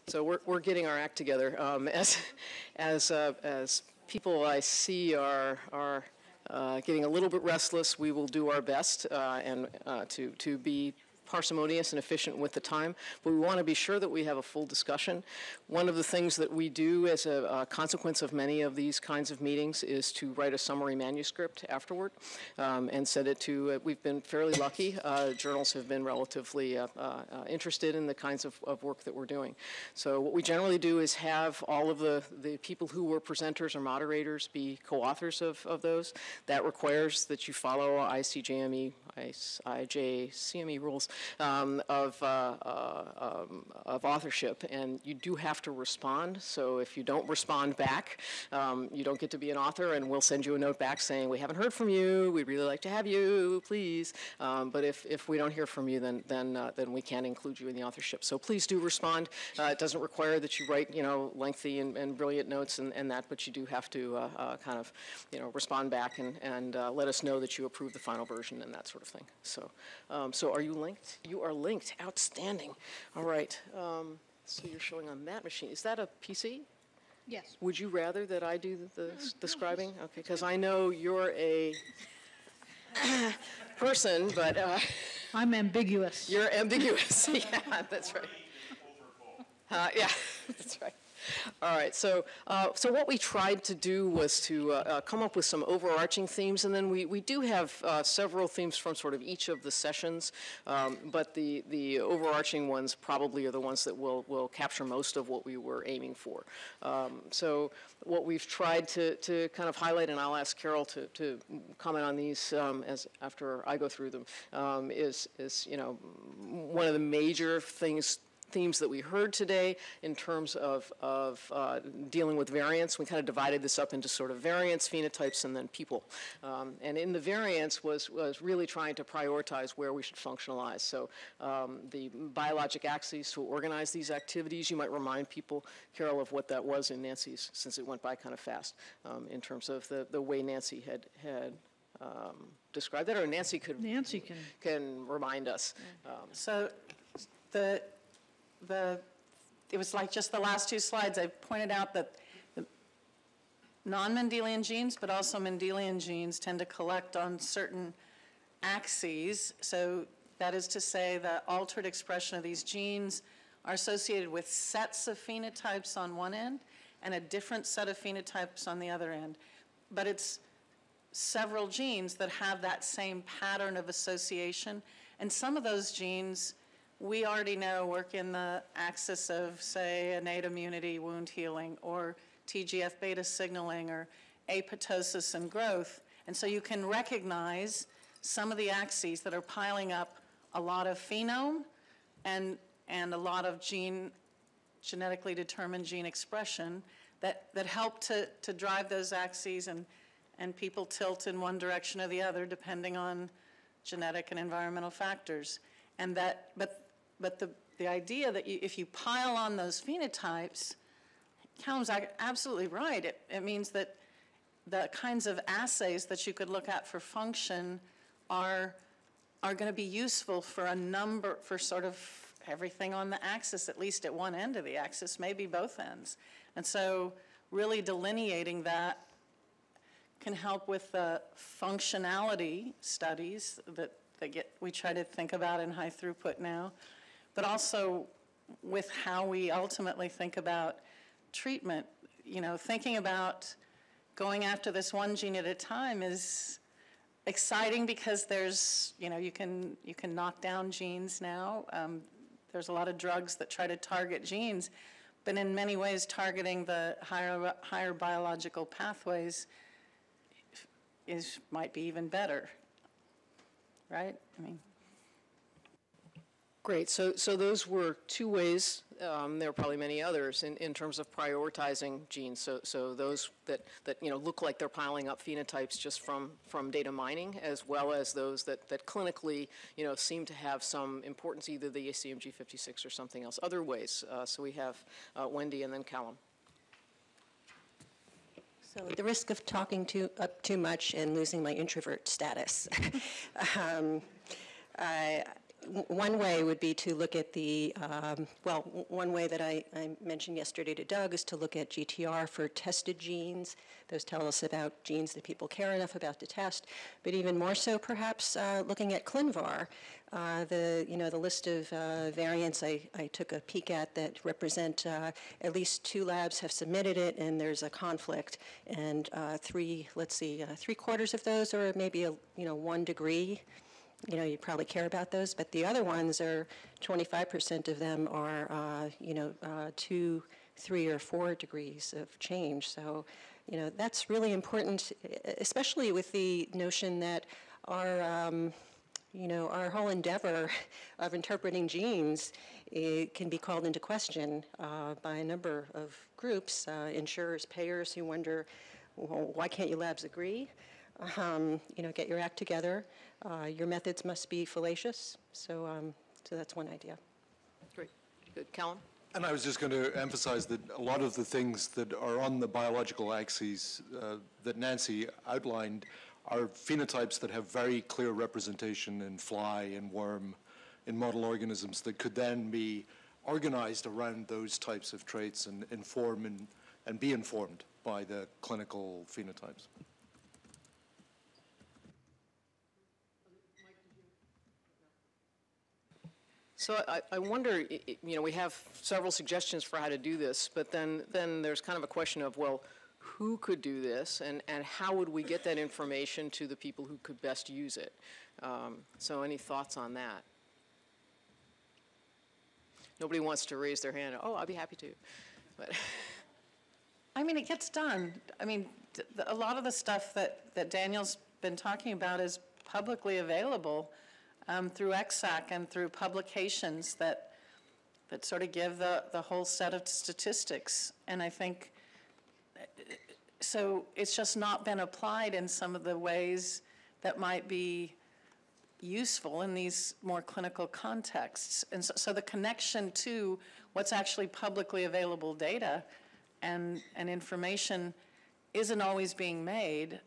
So we're getting our act together. As people I see are getting a little bit restless, we will do our best and to be parsimonious and efficient with the time, but we want to be sure that we have a full discussion. One of the things that we do as a consequence of many of these kinds of meetings is to write a summary manuscript afterward and send it to, we've been fairly lucky, journals have been relatively interested in the kinds of work that we're doing. So what we generally do is have all of the people who were presenters or moderators be co-authors of those. That requires that you follow ICJME, IJCME rules of authorship, and you do have to respond. So if you don't respond back, you don't get to be an author, and we'll send you a note back saying, we haven't heard from you, we'd really like to have you, please. But if we don't hear from you, then we can't include you in the authorship. So please do respond. It doesn't require that you write, lengthy and brilliant notes and that, but you do have to kind of, respond back and let us know that you approve the final version and that sort of thing. So, so are you linked? You are linked. Outstanding. All right. So you're showing on that machine. Is that a PC? Yes. Would you rather that I do the scribing? Okay, because I know you're a person, but I'm ambiguous. You're ambiguous. Yeah, that's right. Yeah, that's right. All right, so what we tried to do was to come up with some overarching themes, and then we do have several themes from sort of each of the sessions, but the overarching ones probably are the ones that will capture most of what we were aiming for. So what we've tried to kind of highlight, and I'll ask Carol to comment on these as after I go through them, is one of the major themes that we heard today in terms of dealing with variance. We kind of divided this up into sort of variance, phenotypes, and then people. And in the variance was really trying to prioritize where we should functionalize. So the biologic axes to organize these activities, you might remind people, Carol, of what that was in Nancy's, since it went by kind of fast, in terms of the way Nancy had described that, or Nancy can remind us. So it was like just the last two slides. I pointed out that the non-Mendelian genes, but also Mendelian genes, tend to collect on certain axes. So that is to say that altered expression of these genes are associated with sets of phenotypes on one end and a different set of phenotypes on the other end. But it's several genes that have that same pattern of association. And some of those genes we already know work in the axis of, say, innate immunity, wound healing, or TGF-beta signaling, or apoptosis and growth. And so you can recognize some of the axes that are piling up a lot of phenome and a lot of genetically determined gene expression that help to drive those axes, and people tilt in one direction or the other depending on genetic and environmental factors. And but the idea that if you pile on those phenotypes, Callum's absolutely right. It means that the kinds of assays that you could look at for function are going to be useful for sort of everything on the axis, at least at one end of the axis, maybe both ends. And so really delineating that can help with the functionality studies that we try to think about in high throughput now, but also with how we ultimately think about treatment. Thinking about going after this one gene at a time is exciting because there's, you can knock down genes now. There's a lot of drugs that try to target genes, but in many ways targeting the higher biological pathways might be even better, right? Great. So those were two ways. There are probably many others in terms of prioritizing genes. So those that look like they're piling up phenotypes just from data mining, as well as those that clinically seem to have some importance, either the ACMG56 or something else. Other ways. So we have Wendy and then Callum. So at the risk of talking too much and losing my introvert status, one way would be to look at the, one way that I mentioned yesterday to Doug is to look at GTR for tested genes. Those tell us about genes that people care enough about to test. But even more so, perhaps, looking at ClinVar, the list of variants I took a peek at that represent at least 2 labs have submitted it, and there's a conflict. And 3/4 of those are maybe 1 degree. You probably care about those, but the other ones are 25% of them are, 2, 3, or 4 degrees of change. So, that's really important, especially with the notion that our whole endeavor of interpreting genes can be called into question by a number of groups, insurers, payers who wonder, well, why can't you labs agree? Get your act together. Your methods must be fallacious. So that's one idea. Great. Good. Callum? And I was just going to emphasize that a lot of the things that are on the biological axes that Nancy outlined are phenotypes that have very clear representation in fly and worm, in model organisms that could then be organized around those types of traits and inform and be informed by the clinical phenotypes. So I wonder, we have several suggestions for how to do this, but then there's kind of a question of, well, who could do this, and how would we get that information to the people who could best use it? So any thoughts on that? Nobody wants to raise their hand. Oh, I'd be happy to. But I mean, it gets done. I mean, a lot of the stuff that Daniel's been talking about is publicly available through EXAC and through publications that sort of give the whole set of statistics. And I think, so it's just not been applied in some of the ways that might be useful in these more clinical contexts. And so the connection to what's actually publicly available data and information isn't always being made.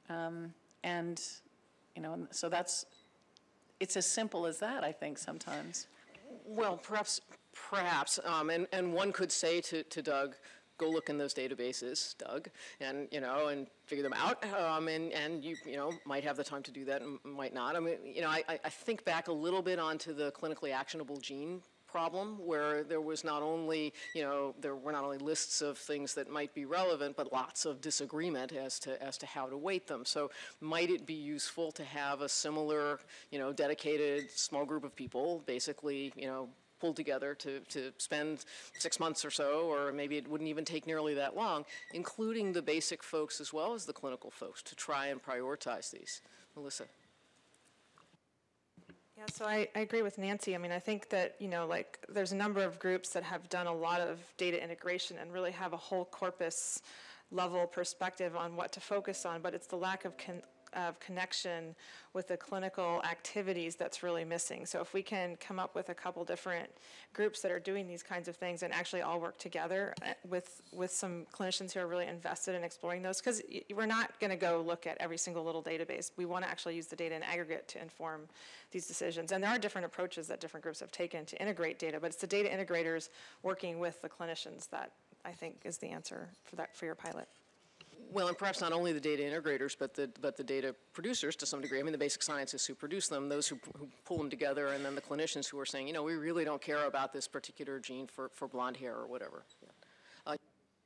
So it's as simple as that, I think, sometimes. well, perhaps, and one could say to Doug, go look in those databases, Doug, and and figure them out. And you might have the time to do that, and might not. I mean, I think back a little bit onto the clinically actionable gene problem, where there was not only there were not only lists of things that might be relevant, but lots of disagreement as to how to weight them. So might it be useful to have a similar dedicated small group of people, basically pulled together to spend 6 months or so, or maybe it wouldn't even take nearly that long, including the basic folks as well as the clinical folks, to try and prioritize these. Melissa. Yeah, so I agree with Nancy. I mean, I think that, there's a number of groups that have done a lot of data integration and really have a whole corpus level perspective on what to focus on, but it's the lack of connection with the clinical activities that's really missing. So if we can come up with a couple different groups that are doing these kinds of things and actually all work together with some clinicians who are really invested in exploring those, because we're not going to go look at every single little database. We want to actually use the data in aggregate to inform these decisions. And there are different approaches that different groups have taken to integrate data, but it's the data integrators working with the clinicians that I think is the answer for your pilot. Well, and perhaps not only the data integrators, but the data producers to some degree. I mean, the basic scientists who produce them, those who pull them together, and then the clinicians who are saying, we really don't care about this particular gene for blonde hair or whatever. Yeah.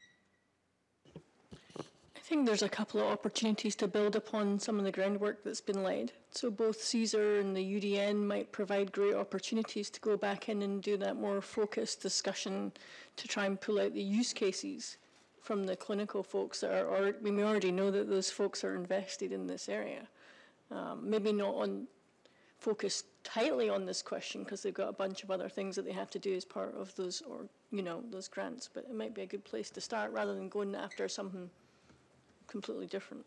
I think there's a couple of opportunities to build upon some of the groundwork that's been laid. So both CSER and the UDN might provide great opportunities to go back in and do that more focused discussion to try and pull out the use cases from the clinical folks that are, we already know that those folks are invested in this area. Maybe not focused tightly on this question because they've got a bunch of other things that they have to do as part of those, those grants, but it might be a good place to start rather than going after something completely different.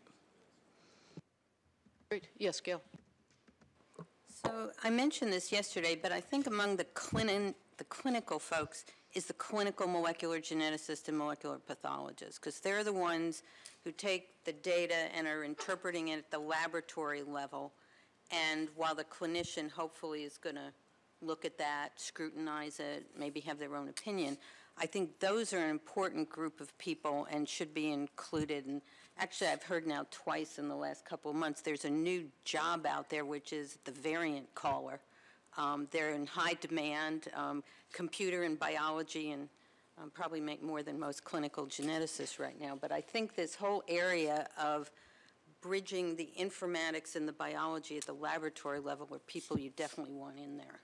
Great. Yes, Gail. So I mentioned this yesterday, but I think among the clinical folks is the clinical molecular geneticist and molecular pathologist, because they're the ones who take the data and are interpreting it at the laboratory level. And while the clinician hopefully is going to look at that, scrutinize it, maybe have their own opinion. I think those are an important group of people and should be included. And actually, I've heard now twice in the last couple of months, there's a new job out there, which is the variant caller. They're in high demand, computer and biology, and probably make more than most clinical geneticists right now. But I think this whole area of bridging the informatics and the biology at the laboratory level are people you definitely want in there.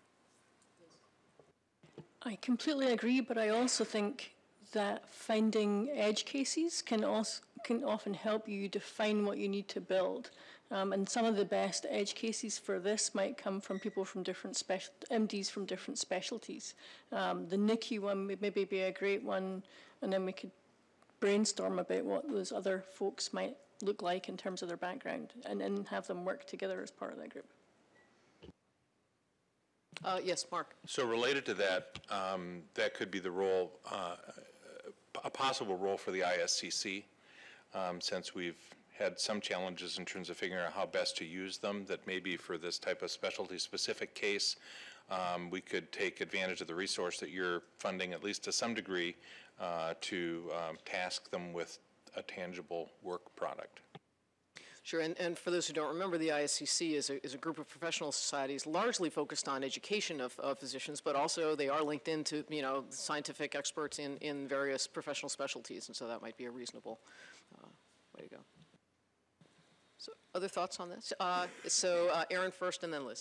I completely agree, but I also think that finding edge cases can often help you define what you need to build. And some of the best edge cases for this might come from people from different MDs from different specialties. The NICU one would maybe be a great one, and then we could brainstorm about what those other folks might look like in terms of their background, and then have them work together as part of that group. Yes, Mark. So related to that, that could be the role, a possible role for the ISCC, since we've had some challenges in terms of figuring out how best to use them, that maybe for this type of specialty-specific case, we could take advantage of the resource that you're funding, at least to some degree, to task them with a tangible work product. Sure, and for those who don't remember, the ISCC is a group of professional societies largely focused on education of physicians, but also they are linked into, scientific experts in various professional specialties, and so that might be a reasonable way to go. So, other thoughts on this? Erin first, and then Liz.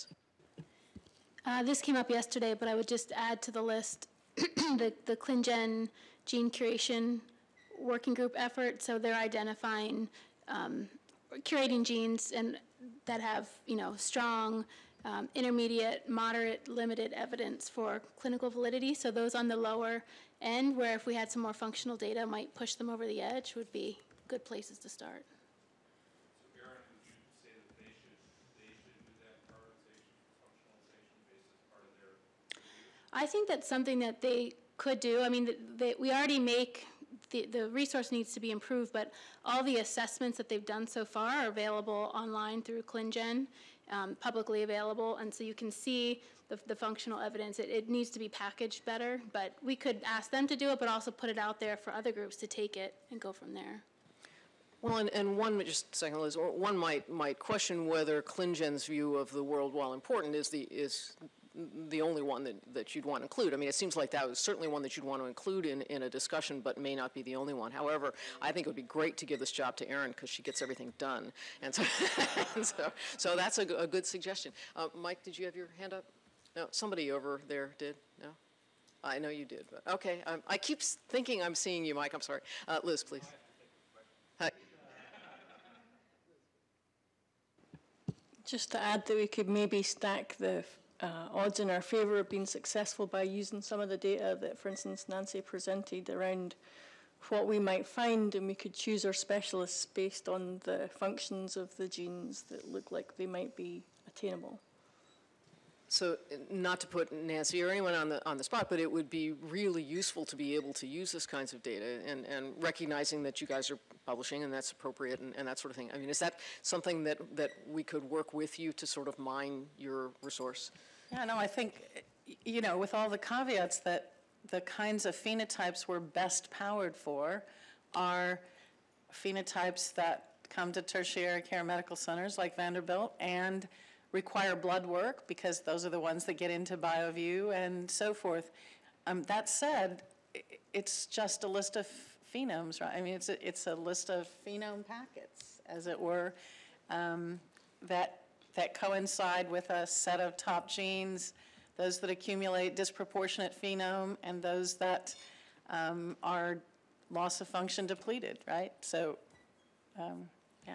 This came up yesterday, but I would just add to the list the ClinGen gene curation working group effort. So they're identifying curating genes and that have, strong, intermediate, moderate, limited evidence for clinical validity. So those on the lower end, where if we had some more functional data, might push them over the edge, would be good places to start. So, Erin, would you say that they should do that prioritization, functionalization basis part of their review? I think that's something that they could do. I mean, we already make. The resource needs to be improved, but all the assessments that they've done so far are available online through ClinGen, publicly available, and so you can see the functional evidence. It needs to be packaged better, but we could ask them to do it, but also put it out there for other groups to take it and go from there. Well, and one, just a second, Liz, or one might question whether ClinGen's view of the world, while important, is the only one that you'd want to include. I mean, it seems like that was certainly one that you'd want to include in a discussion, but may not be the only one. However, I think it would be great to give this job to Erin because she gets everything done. And so, so that's a good suggestion. Mike, did you have your hand up? No, somebody over there did? No? I know you did, but okay. I keep thinking I'm seeing you, Mike. I'm sorry. Liz, please. Hi. Just to add that we could maybe stack the odds in our favor of being successful by using some of the data that, for instance, Nancy presented around what we might find, and we could choose our specialists based on the functions of the genes that look like they might be attainable. So, not to put Nancy or anyone on the spot, but it would be really useful to be able to use this kinds of data and recognizing that you guys are publishing and that's appropriate and that sort of thing. I mean, is that something that we could work with you to sort of mine your resource? Yeah, no, I think, with all the caveats that the kinds of phenotypes we're best powered for are phenotypes that come to tertiary care medical centers like Vanderbilt and require blood work because those are the ones that get into BioView and so forth. That said, it's just a list of phenomes, right? I mean, it's a list of phenome packets, as it were, that coincide with a set of top genes, those that accumulate disproportionate phenome, and those that are loss of function depleted, right? So, yeah.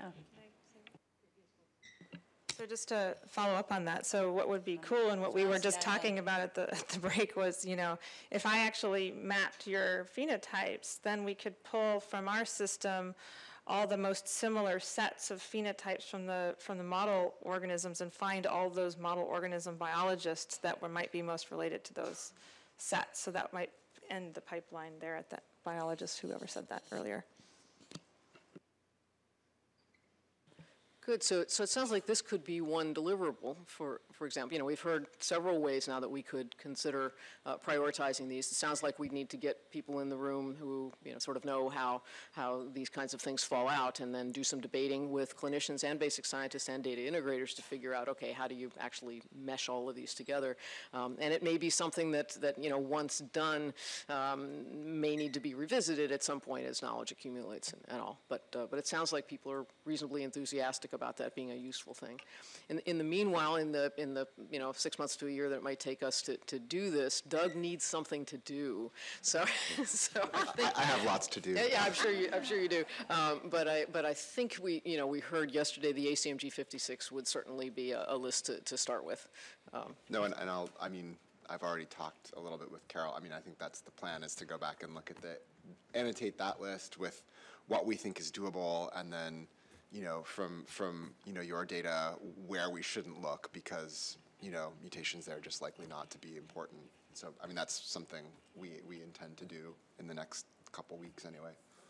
So just to follow up on that, so what would be cool and what we were just talking about at the break was, if I actually mapped your phenotypes, then we could pull from our system all the most similar sets of phenotypes from the model organisms and find all those model organism biologists that might be most related to those sets. So that might end the pipeline there at that biologist, whoever said that earlier. Good. So it sounds like this could be one deliverable. For example, we've heard several ways now that we could consider prioritizing these. It sounds like we need to get people in the room who sort of know how these kinds of things fall out, and then do some debating with clinicians and basic scientists and data integrators to figure out, okay, how do you actually mesh all of these together? And it may be something that once done may need to be revisited at some point as knowledge accumulates and all. But it sounds like people are reasonably enthusiastic about that being a useful thing. In the meanwhile, in the 6 months to a year that it might take us to do this, Doug needs something to do. So I think I have lots to do. Yeah, I'm sure you do. But I think we heard yesterday the ACMG 56 would certainly be a list to start with. No, and I've already talked a little bit with Carol. I think that's the plan, is to go back and look at annotate that list with what we think is doable, and then from your data where we shouldn't look, because mutations there are just likely not to be important. So that's something we intend to do in the next couple weeks anyway.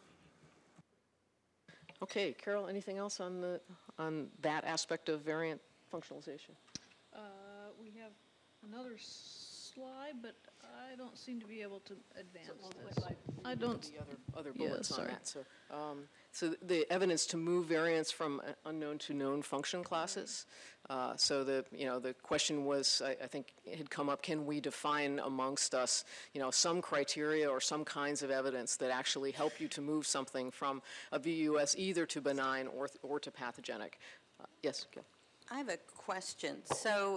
Okay, Carol, anything else on that aspect of variant functionalization? We have another slide, but I don't seem to be able to advance this. I don't. The other bullets on sorry. that. So the evidence to move variants from unknown to known function classes. So the question was, I think it had come up, can we define amongst us, some criteria or some kinds of evidence that actually help you to move something from a VUS either to benign or to pathogenic? Yes, Gil. I have a question. So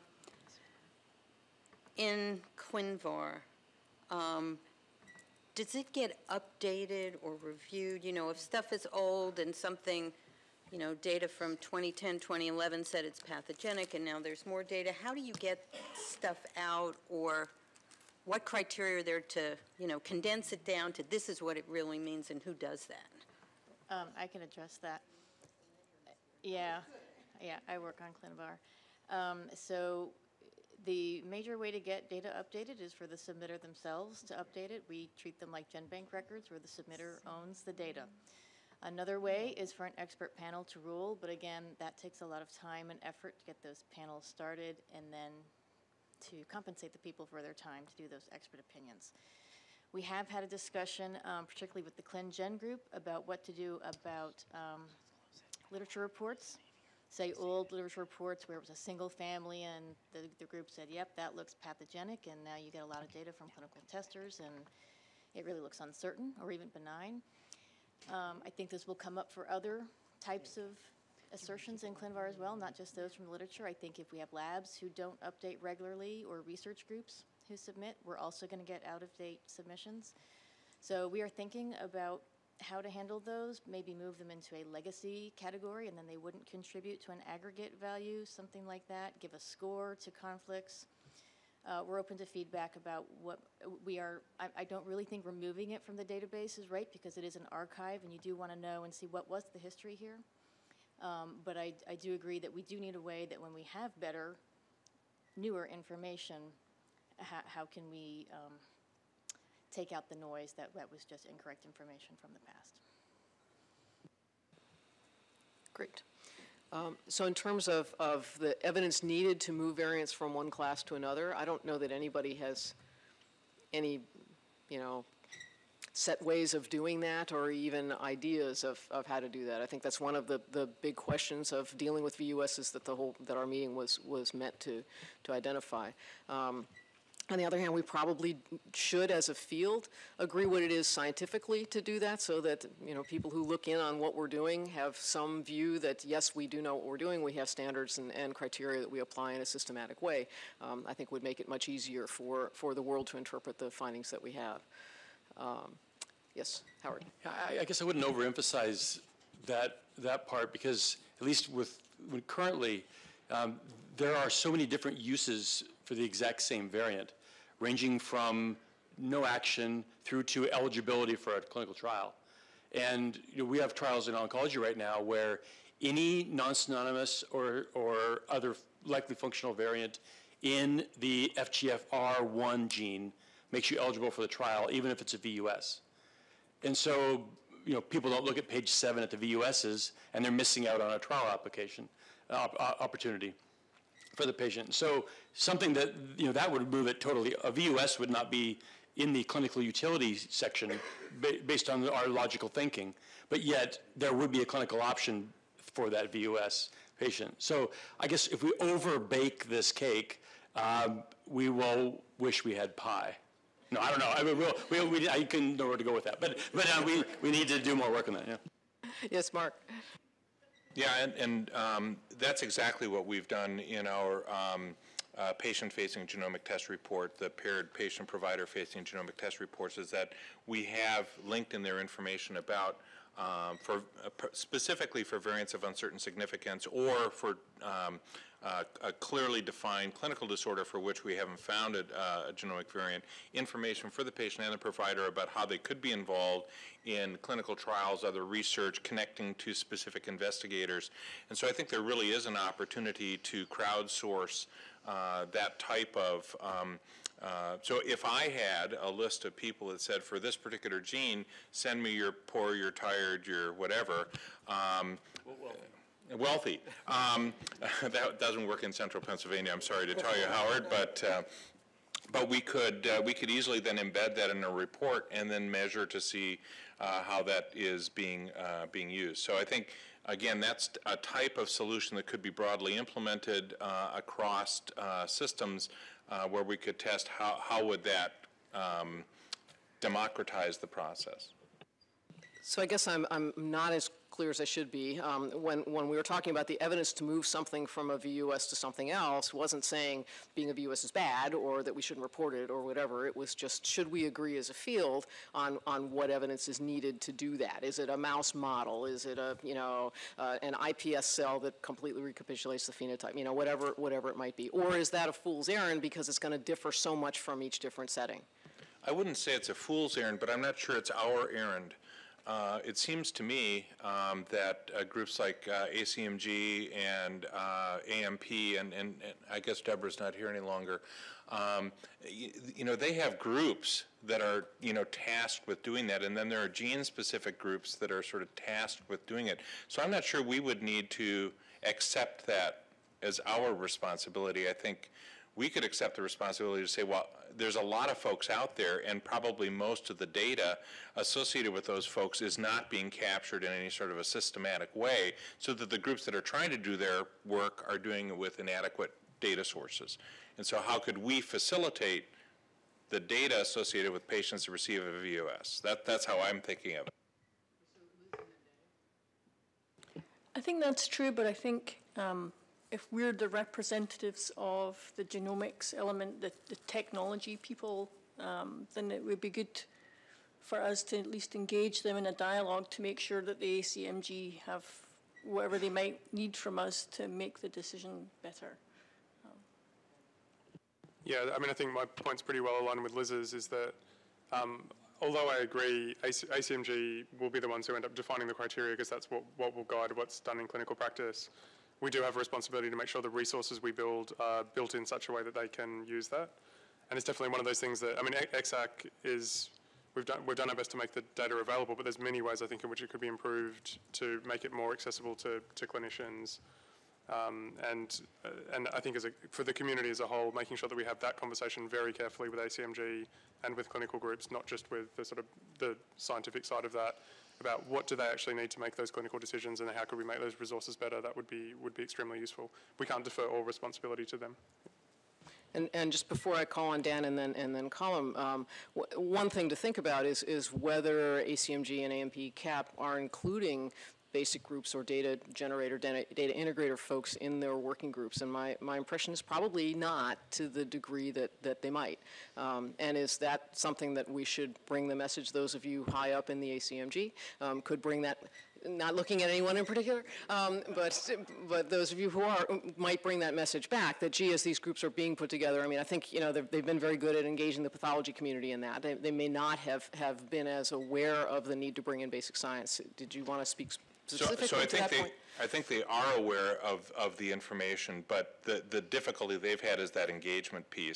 in ClinVar, does it get updated or reviewed? If stuff is old and something, data from 2010, 2011 said it's pathogenic, and now there's more data, how do you get stuff out, or what criteria are there to, condense it down to this is what it really means, and who does that? I can address that. Yeah, I work on ClinVar. So the major way to get data updated is for the submitter themselves to update it. We treat them like GenBank records, where the submitter owns the data. Another way is for an expert panel to rule, but again, that takes a lot of time and effort to get those panels started and then to compensate the people for their time to do those expert opinions. We have had a discussion, particularly with the ClinGen group, about what to do about literature reports. Say old literature reports where it was a single family and the group said, yep, that looks pathogenic, and now you get a lot of data from clinical testers and it really looks uncertain or even benign. I think this will come up for other types of assertions in ClinVar as well, not just those from the literature. I think if we have labs who don't update regularly or research groups who submit, we're also going to get out-of-date submissions. So we are thinking about how to handle those, maybe move them into a legacy category, and then they wouldn't contribute to an aggregate value, something like that, give a score to conflicts. We're open to feedback about what we are. I don't really think removing it from the database is right, because it is an archive and you do want to know and see what was the history here. But I do agree that we do need a way that when we have better, newer information, how can we take out the noise that was just incorrect information from the past. Great. So in terms of the evidence needed to move variants from one class to another, I don't know that anybody has any, set ways of doing that or even ideas of how to do that. I think that's one of the big questions of dealing with VUSs that our meeting was meant to identify. On the other hand, we probably should, as a field, agree what it is scientifically to do that, so that people who look in on what we're doing have some view that, yes, we do know what we're doing. We have standards and criteria that we apply in a systematic way. I think would make it much easier for the world to interpret the findings that we have. Yes, Howard. I guess I wouldn't overemphasize that part, because at least currently, there are so many different uses for the exact same variant, ranging from no action through to eligibility for a clinical trial. And we have trials in oncology right now where any non-synonymous or other likely functional variant in the FGFR1 gene makes you eligible for the trial, even if it's a VUS. And so people don't look at page 7 at the VUSs, and they're missing out on a trial application opportunity for the patient. So something that, that would move it totally. A VUS would not be in the clinical utility section based on our logical thinking, but yet there would be a clinical option for that VUS patient. So I guess if we over-bake this cake, we will wish we had pie. No, I don't know. I mean, I couldn't know where to go with that. But we need to do more work on that, yeah. Yes, Mark. Yeah, and that's exactly what we've done in our patient-facing genomic test report, the paired patient-provider-facing genomic test reports, is that we have linked in their information about specifically for variants of uncertain significance or for a clearly defined clinical disorder for which we haven't found a genomic variant, information for the patient and the provider about how they could be involved in clinical trials, other research, connecting to specific investigators. And so I think there really is an opportunity to crowdsource that type of so if I had a list of people that said, for this particular gene, send me your poor, your tired, your whatever, wealthy. That doesn't work in central Pennsylvania, I'm sorry to tell you, Howard, but we could easily then embed that in a report and then measure to see how that is being used. So I think, again, that's a type of solution that could be broadly implemented across systems where we could test how would that democratize the process. So I guess I'm not as clear as I should be. When we were talking about the evidence to move something from a VUS to something else, wasn't saying being a VUS is bad or that we shouldn't report it or whatever. It was just, should we agree as a field on what evidence is needed to do that? Is it a mouse model? Is it a an IPS cell that completely recapitulates the phenotype? Whatever it might be. Or is that a fool's errand because it's going to differ so much from each different setting? I wouldn't say it's a fool's errand, but I'm not sure it's our errand. It seems to me that groups like ACMG and AMP, and I guess Deborah's not here any longer, they have groups that are, tasked with doing that, and then there are gene-specific groups that are sort of tasked with doing it. So I'm not sure we would need to accept that as our responsibility. I think we could accept the responsibility to say, well, there's a lot of folks out there, and probably most of the data associated with those folks is not being captured in any sort of a systematic way, so that the groups that are trying to do their work are doing it with inadequate data sources. And so how could we facilitate the data associated with patients who receive a VUS? That's how I'm thinking of it. I think that's true, but I think if we're the representatives of the genomics element, the technology people, then it would be good for us to at least engage them in a dialogue to make sure that the ACMG have whatever they might need from us to make the decision better. Yeah, I mean, I think my point's pretty well aligned with Liz's, is that although I agree ACMG will be the ones who end up defining the criteria because that's what will guide what's done in clinical practice, we do have a responsibility to make sure the resources we build are built in such a way that they can use that. And it's definitely one of those things that, I mean, EXAC is, we've done our best to make the data available, but there's many ways I think in which it could be improved to make it more accessible to clinicians. And I think for the community as a whole, making sure that we have that conversation very carefully with ACMG and with clinical groups, not just with the sort of the scientific side of that, about what do they actually need to make those clinical decisions and how could we make those resources better, that would be extremely useful. We can't defer all responsibility to them. And just before I call on Dan and then Colin, one thing to think about is whether ACMG and AMP CAP are including basic groups or data generator, data integrator folks in their working groups. And my impression is probably not to the degree that they might. And is that something that we should bring the message, those of you high up in the ACMG, could bring that, not looking at anyone in particular, but those of you who are, might bring that message back, that gee, as these groups are being put together, I mean, I think, they've been very good at engaging the pathology community in that. They may not have been as aware of the need to bring in basic science. Did you want to speak specifically to that point? I think they are aware of the information, but the difficulty they've had is that engagement piece.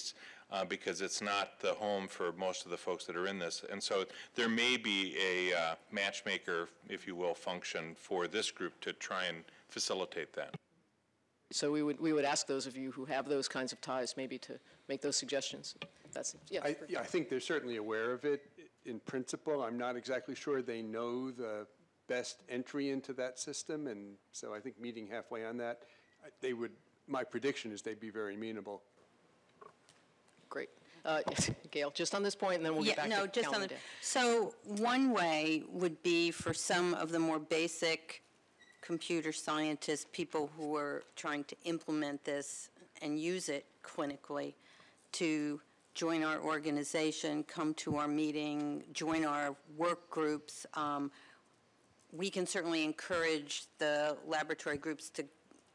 because it's not the home for most of the folks that are in this. And so there may be a matchmaker, if you will, function for this group to try and facilitate that. So we would ask those of you who have those kinds of ties maybe to make those suggestions. That's, yeah. I think they're certainly aware of it in principle. I'm not exactly sure they know the best entry into that system, and so I think meeting halfway on that, they would, my prediction is they'd be very amenable. Great. Gail, just on this point, and then we'll get back to just on calendar. So one way would be for some of the more basic computer scientists, people who are trying to implement this and use it clinically, to join our organization, come to our meeting, join our work groups. We can certainly encourage the laboratory groups to,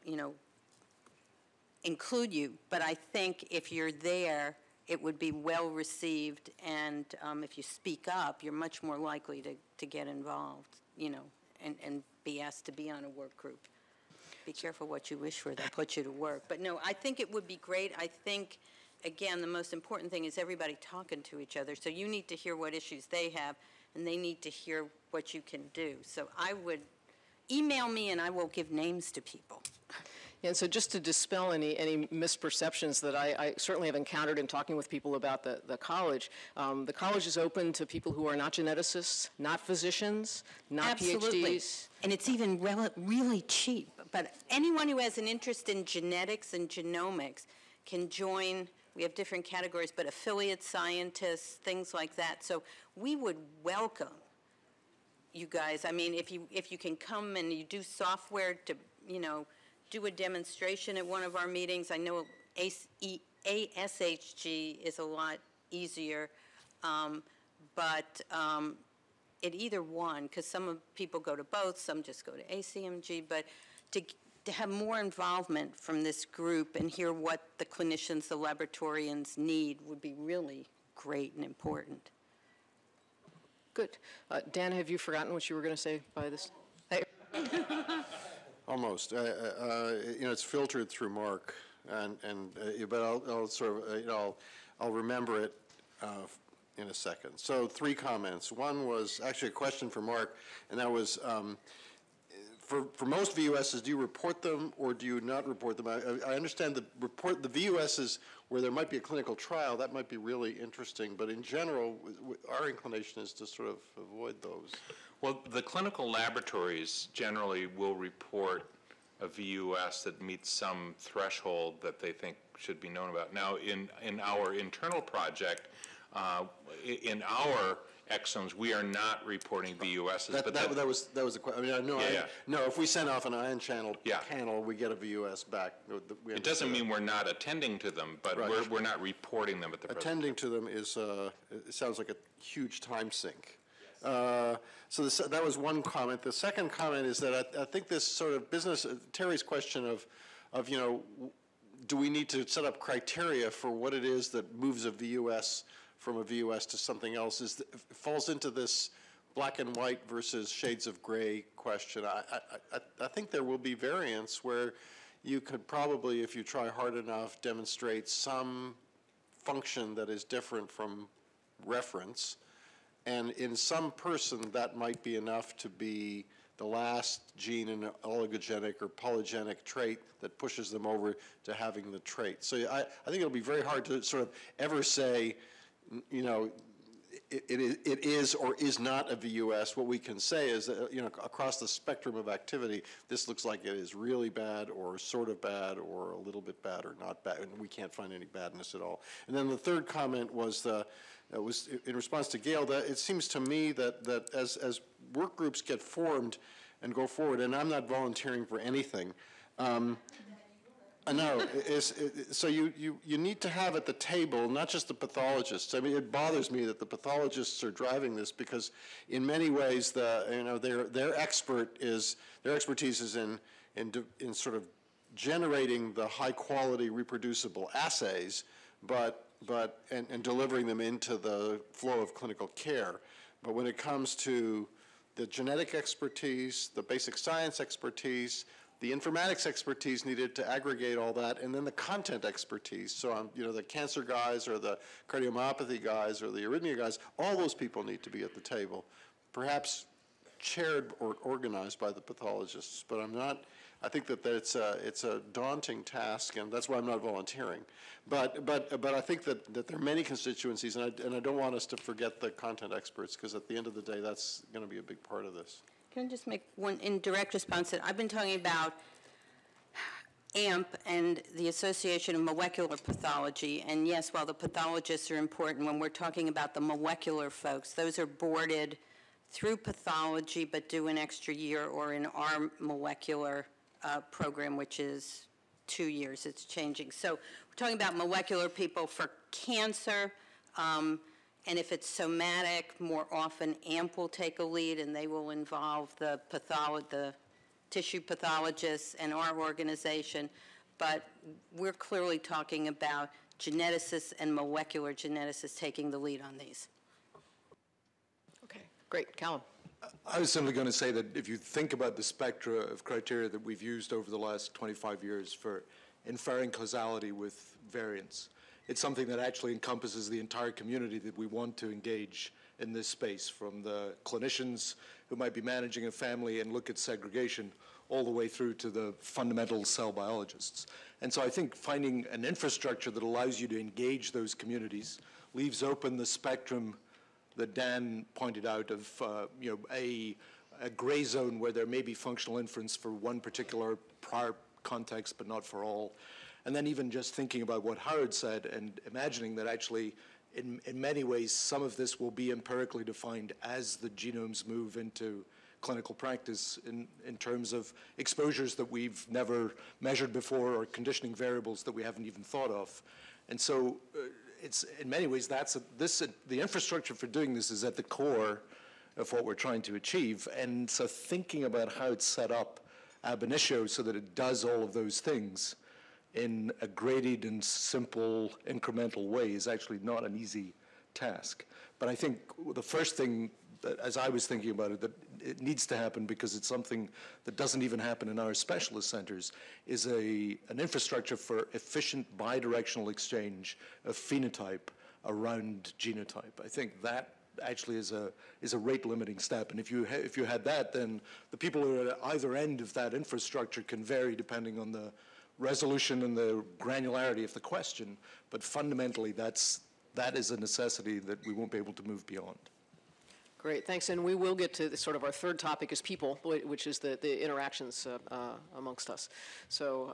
include you, but I think if you're there, it would be well received, and if you speak up, you're much more likely to get involved, and be asked to be on a work group. Be careful what you wish for, they'll put you to work. But no, I think it would be great. I think, again, the most important thing is everybody talking to each other. So you need to hear what issues they have, and they need to hear what you can do. So I would email me, and I will give names to people. And so just to dispel any misperceptions that I certainly have encountered in talking with people about the college is open to people who are not geneticists, not physicians, not Absolutely. PhDs. And it's even really cheap. But anyone who has an interest in genetics and genomics can join. We have different categories, but affiliate scientists, things like that. So we would welcome you guys. I mean, if you can come and you do software to, do a demonstration at one of our meetings. I know ASHG is a lot easier, but at either one, because some people go to both, some just go to ACMG, but to have more involvement from this group and hear what the clinicians, the laboratorians need would be really great and important. Good. Dan, have you forgotten what you were going to say by this? Hey. Almost. It's filtered through Mark, but I'll sort of, I'll remember it in a second. So 3 comments. One was actually a question for Mark, and that was, for most VUSs, do you report them or do you not report them? I understand the VUSs where there might be a clinical trial, that might be really interesting, but in general, our inclination is to sort of avoid those. Well, the clinical laboratories generally will report a VUS that meets some threshold that they think should be known about. Now, in our internal project, in our exomes, we are not reporting VUSs. That was a question. I mean, no, if we send off an ion channel panel, we get a VUS back. It doesn't mean we're not attending to them, but right. we're not reporting them at the present. Attending to them is, it sounds like a huge time sink. So that was one comment. The second comment is that I think this sort of business, Terry's question of do we need to set up criteria for what it is that moves a VUS from a VUS to something else falls into this black and white versus shades of gray question. I think there will be variants where you could probably, if you try hard enough, demonstrate some function that is different from reference. And in some person, that might be enough to be the last gene in an oligogenic or polygenic trait that pushes them over to having the trait. So I think it'll be very hard to sort of ever say, it is or is not a VUS. What we can say is that, across the spectrum of activity, this looks like it is really bad or sort of bad or a little bit bad or not bad, and we can't find any badness at all. And then the third comment was in response to Gail, that it seems to me that as work groups get formed and go forward, and I'm not volunteering for anything, no, so you need to have at the table not just the pathologists. I mean, it bothers me that the pathologists are driving this because, in many ways, their expertise is in sort of generating the high quality reproducible assays, and delivering them into the flow of clinical care. But when it comes to the genetic expertise, the basic science expertise, the informatics expertise needed to aggregate all that, and then the content expertise. So, the cancer guys or the cardiomyopathy guys or the arrhythmia guys, all those people need to be at the table, perhaps chaired or organized by the pathologists. But I think that it's a daunting task, and that's why I'm not volunteering. But I think that there are many constituencies, and I don't want us to forget the content experts, because at the end of the day, that's going to be a big part of this. Can I just make one in direct response? I've been talking about AMP and the Association of Molecular Pathology, and yes, while the pathologists are important, when we're talking about the molecular folks, those are boarded through pathology but do an extra year, or in our molecular program, which is 2 years. It's changing. So we're talking about molecular people for cancer, and if it's somatic, more often AMP will take a lead, and they will involve the tissue pathologists and our organization. But we're clearly talking about geneticists and molecular geneticists taking the lead on these. Okay, great. Callum. I was simply going to say that if you think about the spectra of criteria that we've used over the last 25 years for inferring causality with variants, it's something that actually encompasses the entire community that we want to engage in this space, from the clinicians who might be managing a family and look at segregation all the way through to the fundamental cell biologists. And so I think finding an infrastructure that allows you to engage those communities leaves open the spectrum that Dan pointed out of a gray zone where there may be functional inference for one particular prior context, but not for all. And then even just thinking about what Howard said and imagining that actually in many ways some of this will be empirically defined as the genomes move into clinical practice in terms of exposures that we've never measured before or conditioning variables that we haven't even thought of. And so it's in many ways the infrastructure for doing this is at the core of what we're trying to achieve. And so thinking about how it's set up ab initio so that it does all of those things in a graded and simple incremental way is actually not an easy task. But I think the first thing that, as I was thinking about it, that it needs to happen, because it's something that doesn't even happen in our specialist centers, is an infrastructure for efficient bidirectional exchange of phenotype around genotype. I think that actually is a rate limiting step. And if you had that, then the people who are at either end of that infrastructure can vary depending on the resolution and the granularity of the question. But fundamentally, that is a necessity that we won't be able to move beyond. Great, thanks. And we will get to sort of our third topic is people, which is the interactions amongst us. So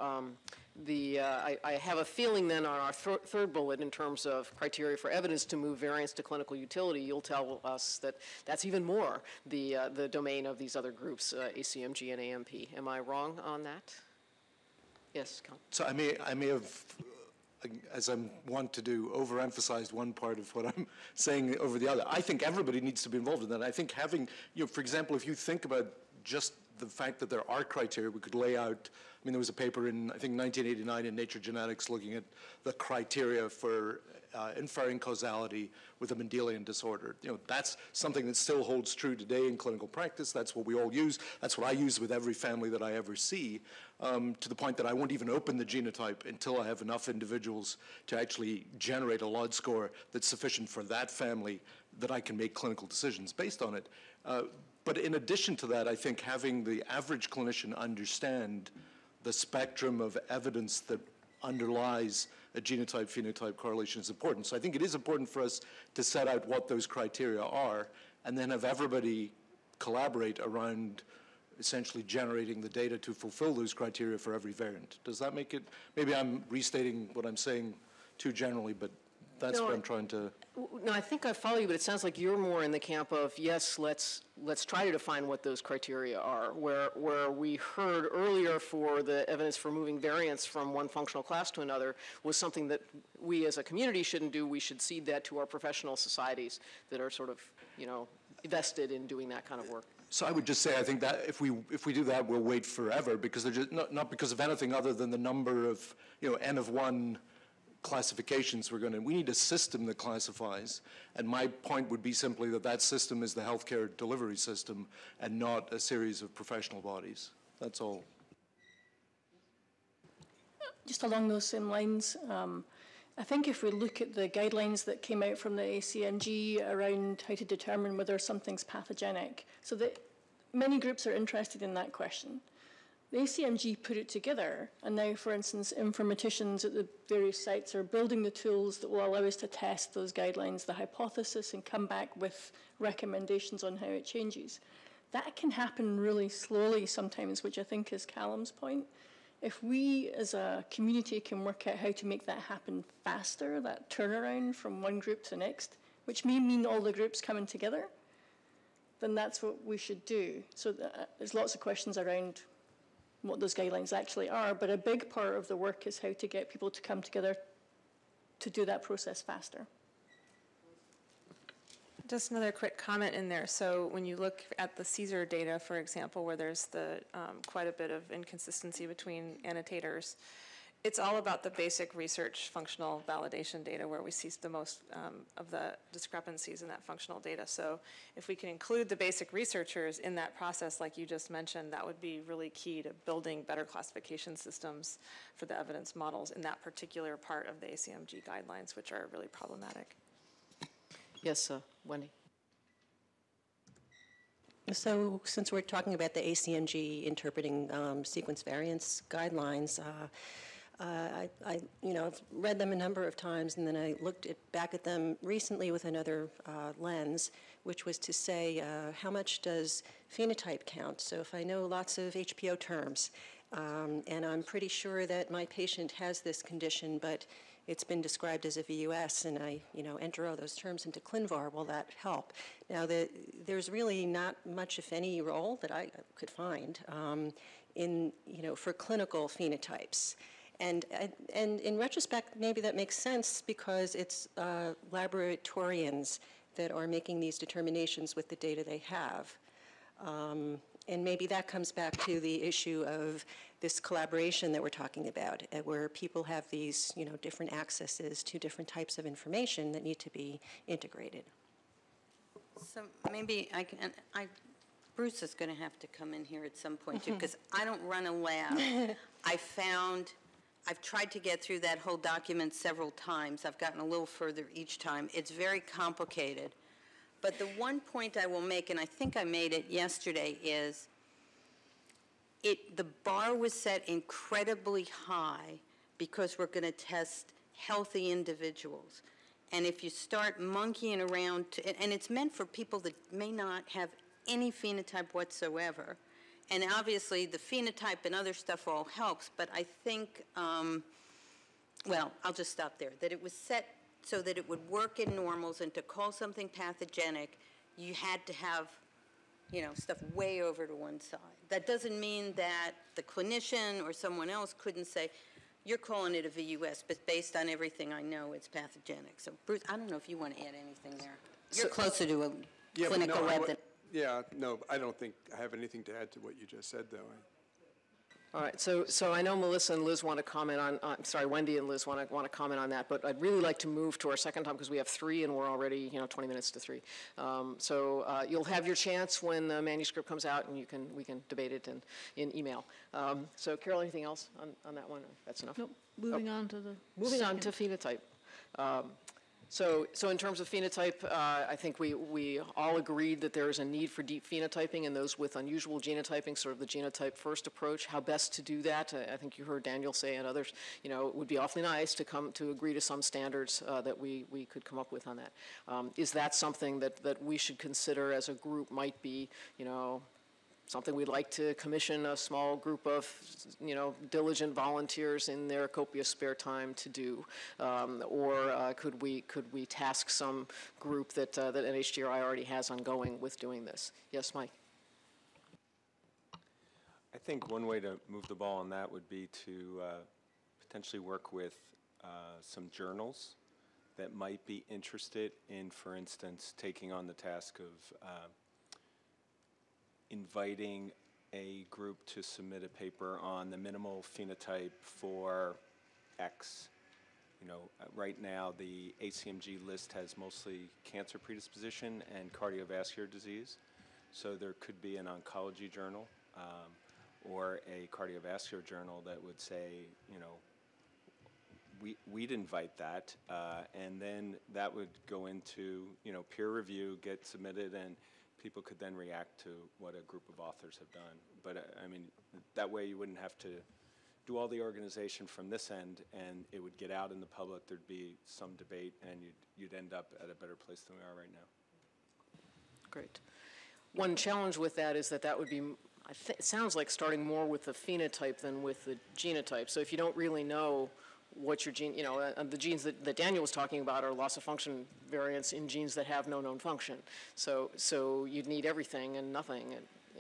I have a feeling then on our third bullet in terms of criteria for evidence to move variants to clinical utility, you'll tell us that that's even more the domain of these other groups, ACMG and AMP. Am I wrong on that? Yes, Colin. So I may have, as I'm wont to do, overemphasized one part of what I'm saying over the other. I think everybody needs to be involved in that. I think having, for example, if you think about just the fact that there are criteria, we could lay out, there was a paper in, I think, 1989 in Nature Genetics looking at the criteria for inferring causality with a Mendelian disorder. That's something that still holds true today in clinical practice. That's what we all use. That's what I use with every family that I ever see, to the point that I won't even open the genotype until I have enough individuals to actually generate a LOD score that's sufficient for that family that I can make clinical decisions based on it. But in addition to that, I think having the average clinician understand the spectrum of evidence that underlies a genotype-phenotype correlation is important. So I think it is important for us to set out what those criteria are and then have everybody collaborate around essentially generating the data to fulfill those criteria for every variant. Does that make it, maybe I'm restating what I'm saying too generally, but that's what I'm trying to. No, I think I follow you, but it sounds like you're more in the camp of, yes, let's try to define what those criteria are, where we heard earlier for the evidence for moving variants from one functional class to another was something that we as a community shouldn't do. We should cede that to our professional societies that are sort of, vested in doing that kind of work. So I would just say, I think that if we do that, we'll wait forever, because they're just not because of anything other than the number of, N of 1 classifications we need a system that classifies, and my point would be simply that system is the healthcare delivery system and not a series of professional bodies. That's all. Just along those same lines, I think if we look at the guidelines that came out from the ACNG around how to determine whether something's pathogenic, so that many groups are interested in that question. The ACMG put it together, and now, for instance, informaticians at the various sites are building the tools that will allow us to test those guidelines, the hypothesis, and come back with recommendations on how it changes. That can happen really slowly sometimes, which I think is Callum's point. If we as a community can work out how to make that happen faster, that turnaround from one group to the next, which may mean all the groups coming together, then that's what we should do. So there's lots of questions around what those guidelines actually are, but a big part of the work is how to get people to come together to do that process faster. Just another quick comment in there. So when you look at the CSER data, for example, where there's quite a bit of inconsistency between annotators, it's all about the basic research functional validation data where we see the most of the discrepancies in that functional data. So if we can include the basic researchers in that process, like you just mentioned, that would be really key to building better classification systems for the evidence models in that particular part of the ACMG guidelines, which are really problematic. Yes, Wendy. So since we're talking about the ACMG interpreting sequence variance guidelines, I've read them a number of times, and then I looked back at them recently with another lens, which was to say, how much does phenotype count? So if I know lots of HPO terms, and I'm pretty sure that my patient has this condition, but it's been described as a VUS, and I, enter all those terms into ClinVar, will that help? Now, there's really not much, if any, role that I could find for clinical phenotypes. And in retrospect, maybe that makes sense because it's laboratorians that are making these determinations with the data they have. And maybe that comes back to the issue of this collaboration that we're talking about, where people have these, different accesses to different types of information that need to be integrated. So maybe Bruce is going to have to come in here at some point too, because I don't run a lab. I've tried to get through that whole document several times. I've gotten a little further each time. It's very complicated. But the one point I will make, and I think I made it yesterday, is the bar was set incredibly high because we're going to test healthy individuals. And if you start monkeying around, and it's meant for people that may not have any phenotype whatsoever, and obviously the phenotype and other stuff all helps, but I think, well, I'll just stop there, that it was set so that it would work in normals, and to call something pathogenic, you had to have, stuff way over to one side. That doesn't mean that the clinician or someone else couldn't say, you're calling it a VUS, but based on everything I know, it's pathogenic. So, Bruce, I don't know if you want to add anything there. You're closer to a clinical web than... Yeah, no, I don't think I have anything to add to what you just said, though. All right, so I know Melissa and Liz want to comment on, Wendy and Liz want to comment on that, but I'd really like to move to our second time because we have 3 and we're already, 20 minutes to 3. You'll have your chance when the manuscript comes out, and we can debate it in email. So Carol, anything else on that one? That's enough? Nope, moving on to the Moving on to phenotype. So in terms of phenotype, I think we all agreed that there is a need for deep phenotyping, and those with unusual genotyping, sort of the genotype first approach, how best to do that. I think you heard Daniel say and others, it would be awfully nice to agree to some standards that we could come up with on that. Is that something that we should consider as a group might be, something we'd like to commission a small group of, diligent volunteers in their copious spare time to do, or could we task some group that NHGRI already has ongoing with doing this? Yes, Mike. I think one way to move the ball on that would be to potentially work with some journals that might be interested in, for instance, taking on the task of inviting a group to submit a paper on the minimal phenotype for X. Right now the ACMG list has mostly cancer predisposition and cardiovascular disease. So there could be an oncology journal or a cardiovascular journal that would say, we'd invite that, and then that would go into, peer review, get submitted, and people could then react to what a group of authors have done. But I mean, that way you wouldn't have to do all the organization from this end, and it would get out in the public. There'd be some debate, and you'd end up at a better place than we are right now. Great. One challenge with that is that would be, it sounds like starting more with the phenotype than with the genotype. So if you don't really know what your gene, the genes that Daniel was talking about are loss of function variants in genes that have no known function. So you'd need everything and nothing. And,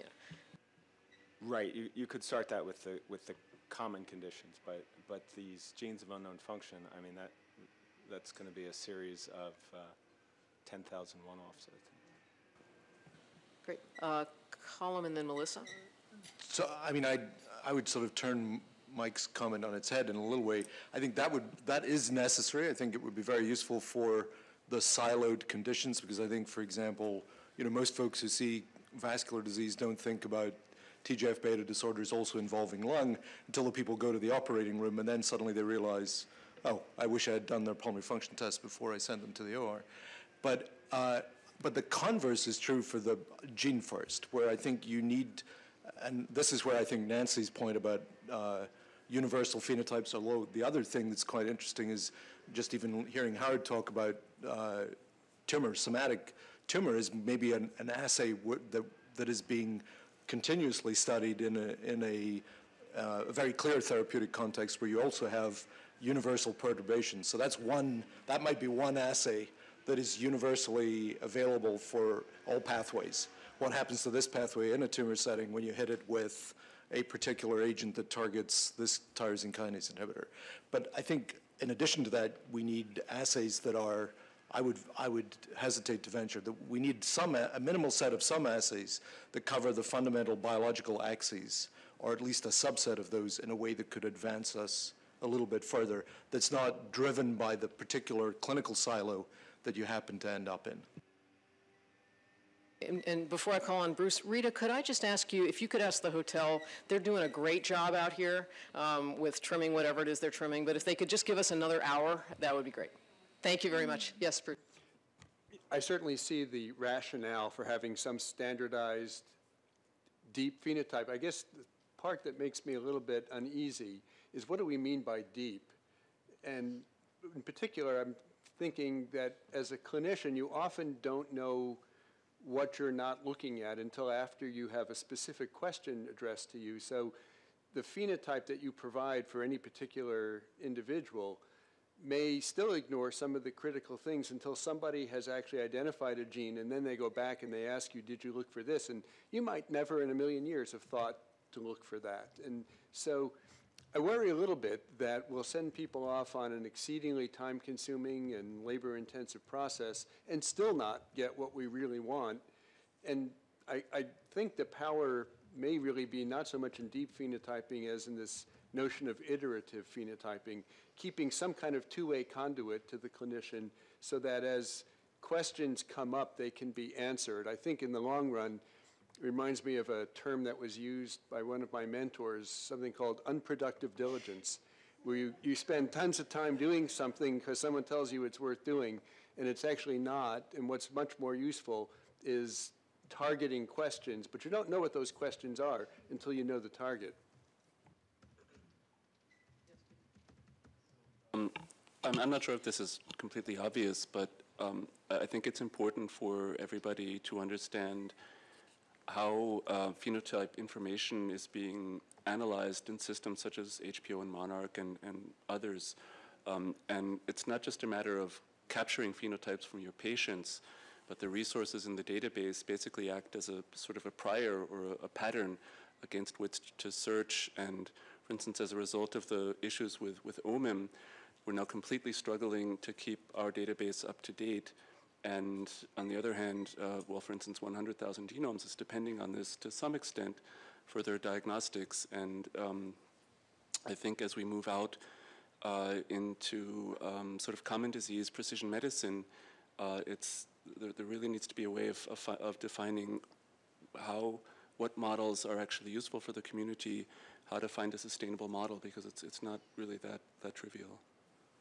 Right. You could start that with the common conditions, but these genes of unknown function, I mean, that's going to be a series of 10,000 one-offs, I think. Great. Colin and then Melissa. So, I mean, I would sort of turn Mike's comment on its head in a little way. I think that is necessary. I think it would be very useful for the siloed conditions, because I think, for example, most folks who see vascular disease don't think about TGF-beta disorders also involving lung until the people go to the operating room, and then suddenly they realize, oh, I wish I had done their pulmonary function test before I sent them to the OR. But the converse is true for the gene first, where I think you need, and this is where I think Nancy's point about universal phenotypes are low. The other thing that's quite interesting is just even hearing Howard talk about somatic tumor is maybe an assay that is being continuously studied in a very clear therapeutic context where you also have universal perturbations. So that might be one assay that is universally available for all pathways. What happens to this pathway in a tumor setting when you hit it with a particular agent that targets this tyrosine kinase inhibitor? But I think in addition to that, we need assays that are, I would hesitate to venture that we need a minimal set of some assays that cover the fundamental biological axes, or at least a subset of those, in a way that could advance us a little bit further, that's not driven by the particular clinical silo that you happen to end up in. And before I call on Bruce, Rita, could I just ask you, if you could ask the hotel, they're doing a great job out here with trimming whatever it is they're trimming, but if they could just give us another hour, that would be great. Thank you very much. Yes, Bruce. I certainly see the rationale for having some standardized deep phenotype. I guess the part that makes me a little bit uneasy is, what do we mean by deep? And in particular, I'm thinking that as a clinician, you often don't know what you're not looking at until after you have a specific question addressed to you. So the phenotype that you provide for any particular individual may still ignore some of the critical things until somebody has actually identified a gene, and then they go back and they ask you, did you look for this? And you might never in a million years have thought to look for that. And so I worry a little bit that we'll send people off on an exceedingly time-consuming and labor-intensive process and still not get what we really want. And I think the power may really be not so much in deep phenotyping as in this notion of iterative phenotyping, keeping some kind of two-way conduit to the clinician so that as questions come up, they can be answered. I think in the long run, it reminds me of a term that was used by one of my mentors, something called unproductive diligence, where you spend tons of time doing something because someone tells you it's worth doing, and it's actually not. And what's much more useful is targeting questions, but you don't know what those questions are until you know the target. I'm not sure if this is completely obvious, but I think it's important for everybody to understand how phenotype information is being analyzed in systems such as HPO and Monarch and others. And it's not just a matter of capturing phenotypes from your patients, but the resources in the database basically act as a sort of a prior or a pattern against which to search. And for instance, as a result of the issues with OMIM, we're now completely struggling to keep our database up to date. And on the other hand, well, for instance, 100,000 genomes is depending on this to some extent for their diagnostics. And I think as we move out into sort of common disease, precision medicine, there really needs to be a way of defining what models are actually useful for the community, how to find a sustainable model, because it's not really that trivial.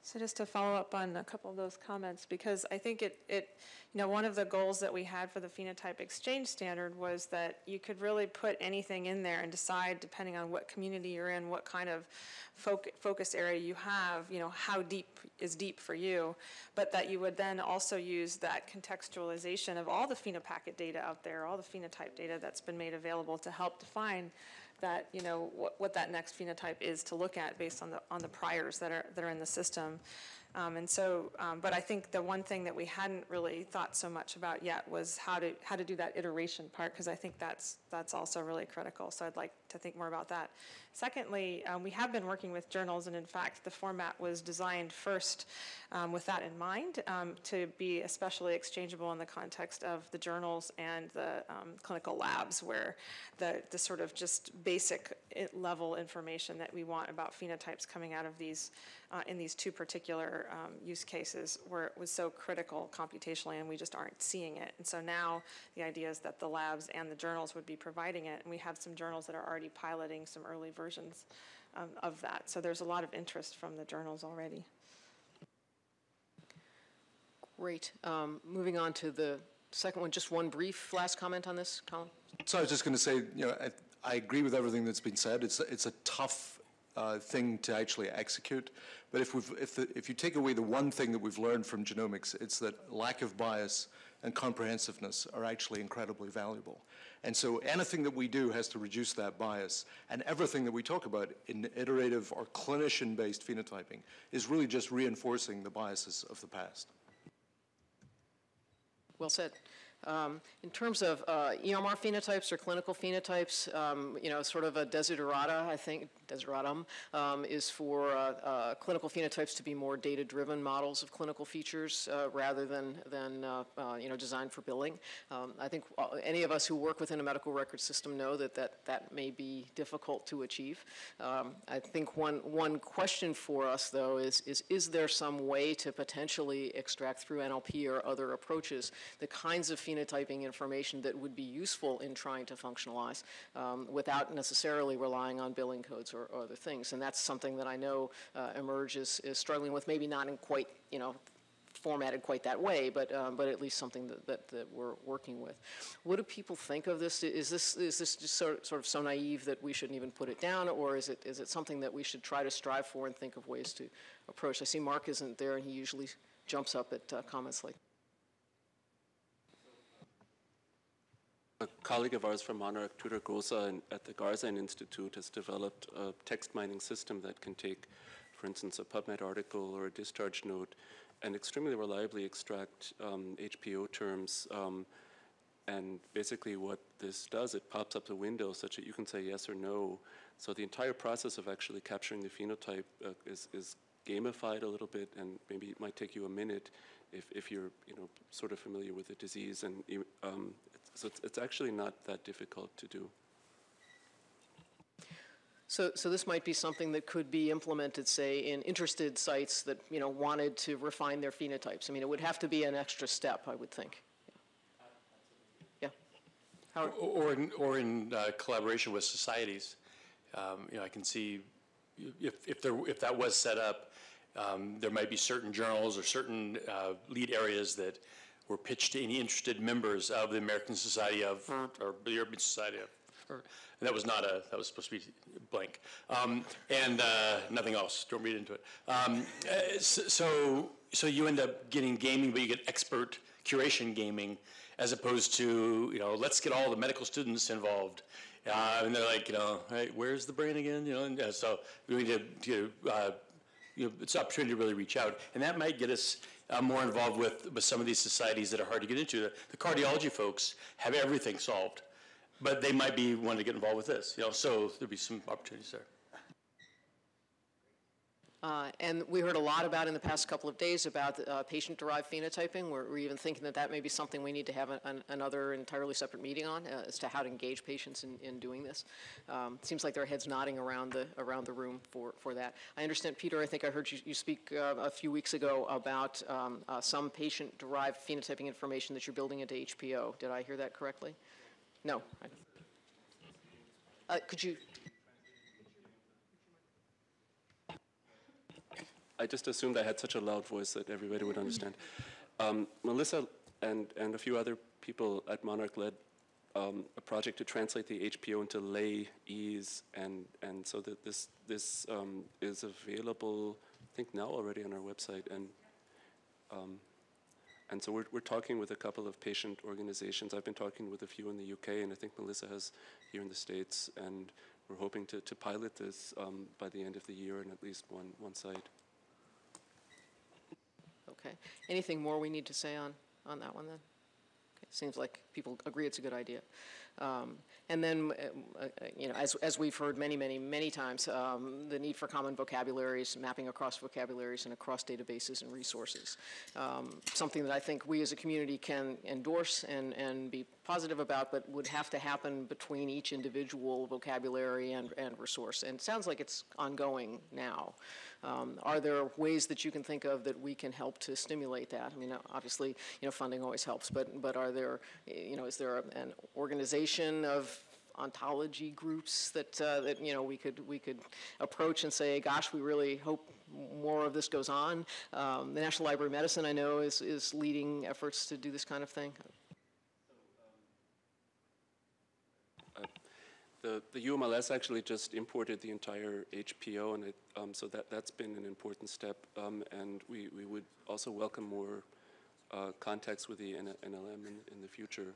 So just to follow up on a couple of those comments, because I think one of the goals that we had for the phenotype exchange standard was that you could really put anything in there and decide, depending on what community you're in, what kind of focus area you have, how deep is deep for you, but that you would then also use that contextualization of all the phenopacket data out there, all the phenotype data that's been made available to help define that, what that next phenotype is to look at based on the priors that are in the system. But I think the one thing that we hadn't really thought so much about yet was how to do that iteration part, because I think that's also really critical. So I'd like to think more about that. Secondly, we have been working with journals, and in fact, the format was designed first with that in mind, to be especially exchangeable in the context of the journals and the clinical labs, where the sort of just basic level information that we want about phenotypes coming out of these in these two particular use cases where it was so critical computationally and we just aren't seeing it. And so now the idea is that the labs and the journals would be providing it, and we have some journals that are already piloting some early versions of that. So there's a lot of interest from the journals already. Great. Moving on to the second one, just one brief last comment on this, Colin? So I was just going to say, I agree with everything that's been said. It's a tough thing to actually execute. But if you take away the one thing that we've learned from genomics, it's that lack of bias and comprehensiveness are actually incredibly valuable. And so anything that we do has to reduce that bias. And everything that we talk about in iterative or clinician-based phenotyping is really just reinforcing the biases of the past. Well said. In terms of EMR phenotypes or clinical phenotypes, sort of a desiderata, I think, desideratum, is for clinical phenotypes to be more data-driven models of clinical features rather than designed for billing. I think any of us who work within a medical record system know that may be difficult to achieve. I think one question for us, though, is there some way to potentially extract through NLP or other approaches the kinds of phenotyping information that would be useful in trying to functionalize without necessarily relying on billing codes or other things. And that's something that I know Emerge is struggling with, maybe not in quite, formatted quite that way, but at least something that we're working with. What do people think of this? Is this just sort of so naive that we shouldn't even put it down, or is it something that we should try to strive for and think of ways to approach? I see Mark isn't there, and he usually jumps up at comments like that. A colleague of ours from Monarch, Tudor Groza, at the Garzine Institute, has developed a text mining system that can take, for instance, a PubMed article or a discharge note and extremely reliably extract HPO terms. And basically what this does, it pops up the window such that you can say yes or no. So the entire process of actually capturing the phenotype is gamified a little bit, and maybe it might take you a minute if you're sort of familiar with the disease, and so it's actually not that difficult to do. So this might be something that could be implemented, say, in interested sites that wanted to refine their phenotypes. I mean, it would have to be an extra step, I would think. Yeah. Howard? Or in collaboration with societies. I can see if that was set up, there might be certain journals or certain lead areas that were pitched to any interested members of the American Society of, or the European Society of, and that was supposed to be blank, and nothing else. Don't read into it. So you end up getting gaming, but you get expert curation gaming, as opposed to let's get all the medical students involved, and they're like hey, where's the brain again? And so we need to it's an opportunity to really reach out, and that might get us more involved with some of these societies that are hard to get into. The cardiology folks have everything solved, but they might be wanting to get involved with this. So there'd be some opportunities there. And we heard a lot about in the past couple of days about patient-derived phenotyping. We're even thinking that may be something we need to have another entirely separate meeting on as to how to engage patients in doing this. Seems like there are heads nodding around the room for that. I understand, Peter, I think I heard you speak a few weeks ago about some patient-derived phenotyping information that you're building into HPO. Did I hear that correctly? No. Could you... I just assumed I had such a loud voice that everybody would understand. Melissa and a few other people at Monarch led a project to translate the HPO into lay-ease, and so that this is available, I think now already on our website, and so we're talking with a couple of patient organizations. I've been talking with a few in the UK, and I think Melissa has here in the States, and we're hoping to pilot this by the end of the year in at least one site. Okay. Anything more we need to say on that one then? Okay. Seems like people agree it's a good idea. And then, you know, as we've heard many times, the need for common vocabularies, mapping across vocabularies and across databases and resources. Something that I think we as a community can endorse and be positive about, but would have to happen between each individual vocabulary and resource. And it sounds like it's ongoing now. Are there ways that you can think of that we can help to stimulate that? I mean, obviously, you know, funding always helps, but are there, you know, is there an organization of ontology groups that you know we could approach and say, gosh, we really hope more of this goes on? The National Library of Medicine, I know, is leading efforts to do this kind of thing. The UMLS actually just imported the entire HPO, and so that's been an important step. And we would also welcome more contacts with the NLM in the future.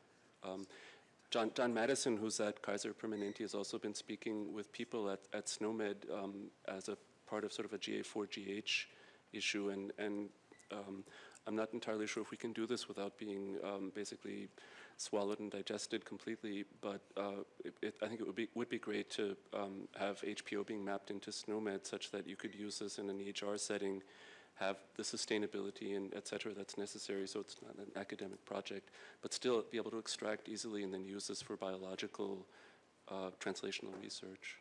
John Madison, who's at Kaiser Permanente, has also been speaking with people at SNOMED as a part of sort of a GA4GH issue, and I'm not entirely sure if we can do this without being basically swallowed and digested completely, but I think it would be great to have HPO being mapped into SNOMED such that you could use this in an EHR setting, have the sustainability and et cetera that's necessary, so it's not an academic project, but still be able to extract easily and then use this for biological translational research.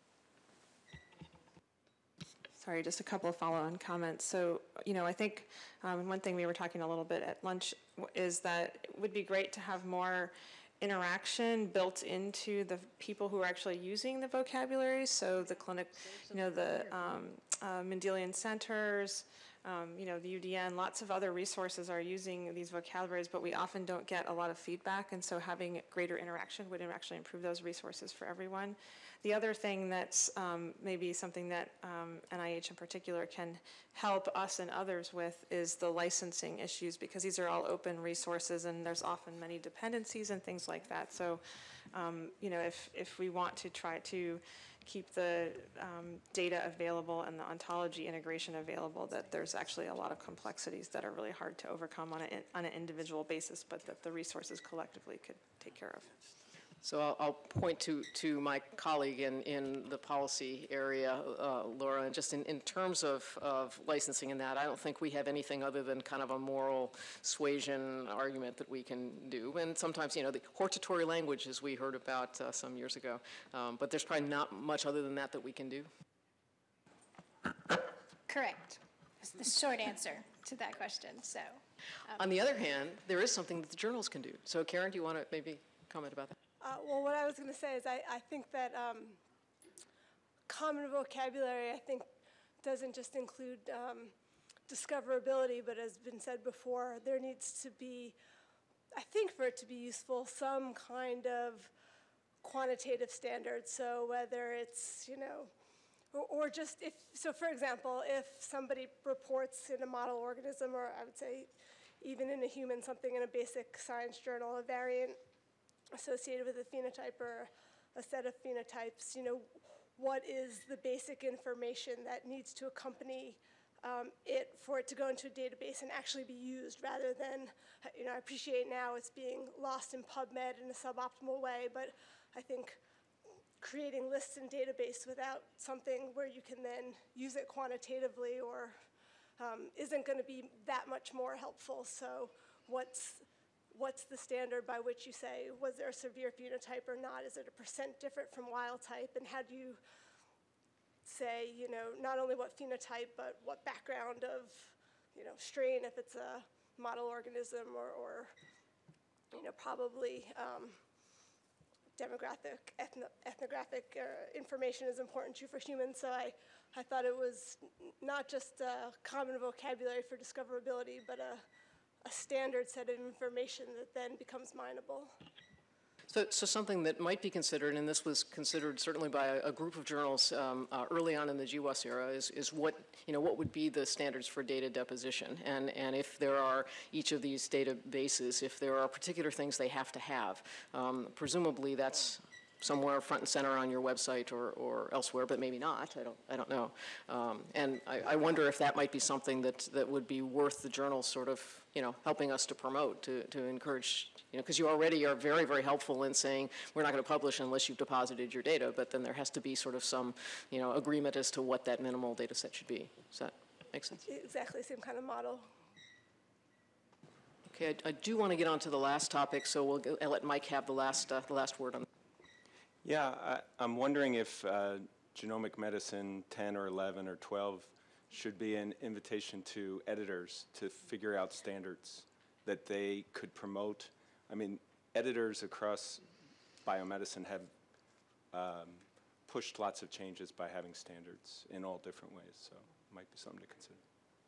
Sorry, just a couple of follow-on comments. So, you know, I think one thing we were talking a little bit at lunch is that it would be great to have more interaction built into the people who are actually using the vocabulary. So the clinic, you know, the Mendelian centers, you know, the UDN, lots of other resources are using these vocabularies, but we often don't get a lot of feedback, and so having greater interaction would actually improve those resources for everyone. The other thing that's maybe something that NIH in particular can help us and others with is the licensing issues, because these are all open resources and there's often many dependencies and things like that. So, you know, if we want to try to keep the data available and the ontology integration available, that there's actually a lot of complexities that are really hard to overcome on an individual basis, but that the resources collectively could take care of. So I'll point to my colleague in the policy area, Laura, and just in terms of licensing and that, I don't think we have anything other than kind of a moral suasion argument that we can do. And sometimes, you know, the hortatory language, as we heard about some years ago, but there's probably not much other than that we can do. Correct. That's the short answer to that question. So, on the other hand, there is something that the journals can do. So Karen, do you want to maybe comment about that? Well, what I was going to say is I think that common vocabulary, I think, doesn't just include discoverability, but as been said before, there needs to be, I think for it to be useful, some kind of quantitative standard. So whether it's, you know, or just if, so for example, if somebody reports in a model organism, or I would say even in a human, something in a basic science journal, a variant associated with a phenotype or a set of phenotypes, you know, what is the basic information that needs to accompany it for it to go into a database and actually be used, rather than, you know, I appreciate now it's being lost in PubMed in a suboptimal way, but I think creating lists in database without something where you can then use it quantitatively or isn't going to be that much more helpful. So what's the standard by which you say, was there a severe phenotype or not? Is it a % different from wild type? And how do you say, you know, not only what phenotype, but what background of, you know, strain, if it's a model organism, or you know, probably demographic, ethnographic information is important too for humans. So I thought it was not just a common vocabulary for discoverability, but a standard set of information that then becomes mineable. So something that might be considered, and this was considered certainly by a group of journals early on in the GWAS era, is what would be the standards for data deposition, and if there are each of these databases, if there are particular things they have to have, presumably that's somewhere front and center on your website or elsewhere, but maybe not. I don't know. And I wonder if that might be something that would be worth the journals sort of helping us to promote, to encourage, because you already are very, very helpful in saying we're not going to publish unless you've deposited your data, but then there has to be sort of some agreement as to what that minimal data set should be. Does that make sense? Exactly, same kind of model. Okay, I do want to get on to the last topic, so I'll let Mike have the last word on that. Yeah, I'm wondering if genomic medicine 10 or 11 or 12 should be an invitation to editors to figure out standards that they could promote. I mean, editors across biomedicine have pushed lots of changes by having standards in all different ways, so it might be something to consider.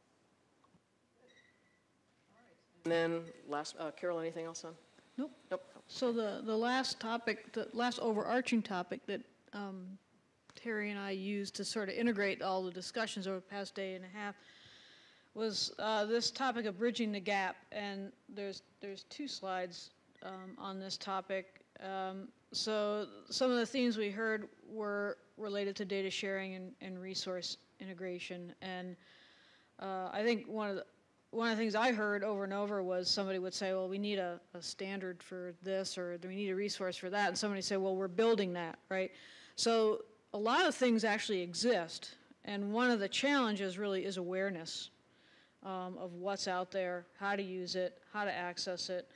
And then last, Carol, anything else on? Nope. Nope. So the last topic, the last overarching topic that Terry and I used to sort of integrate all the discussions over the past day and a half was this topic of bridging the gap. And there's 2 slides on this topic. So some of the themes we heard were related to data sharing and resource integration. And I think one of the things I heard over and over was somebody would say, well, we need a standard for this, or we need a resource for that. And somebody say, well, we're building that, right? So a lot of things actually exist. And one of the challenges really is awareness of what's out there, how to use it, how to access it.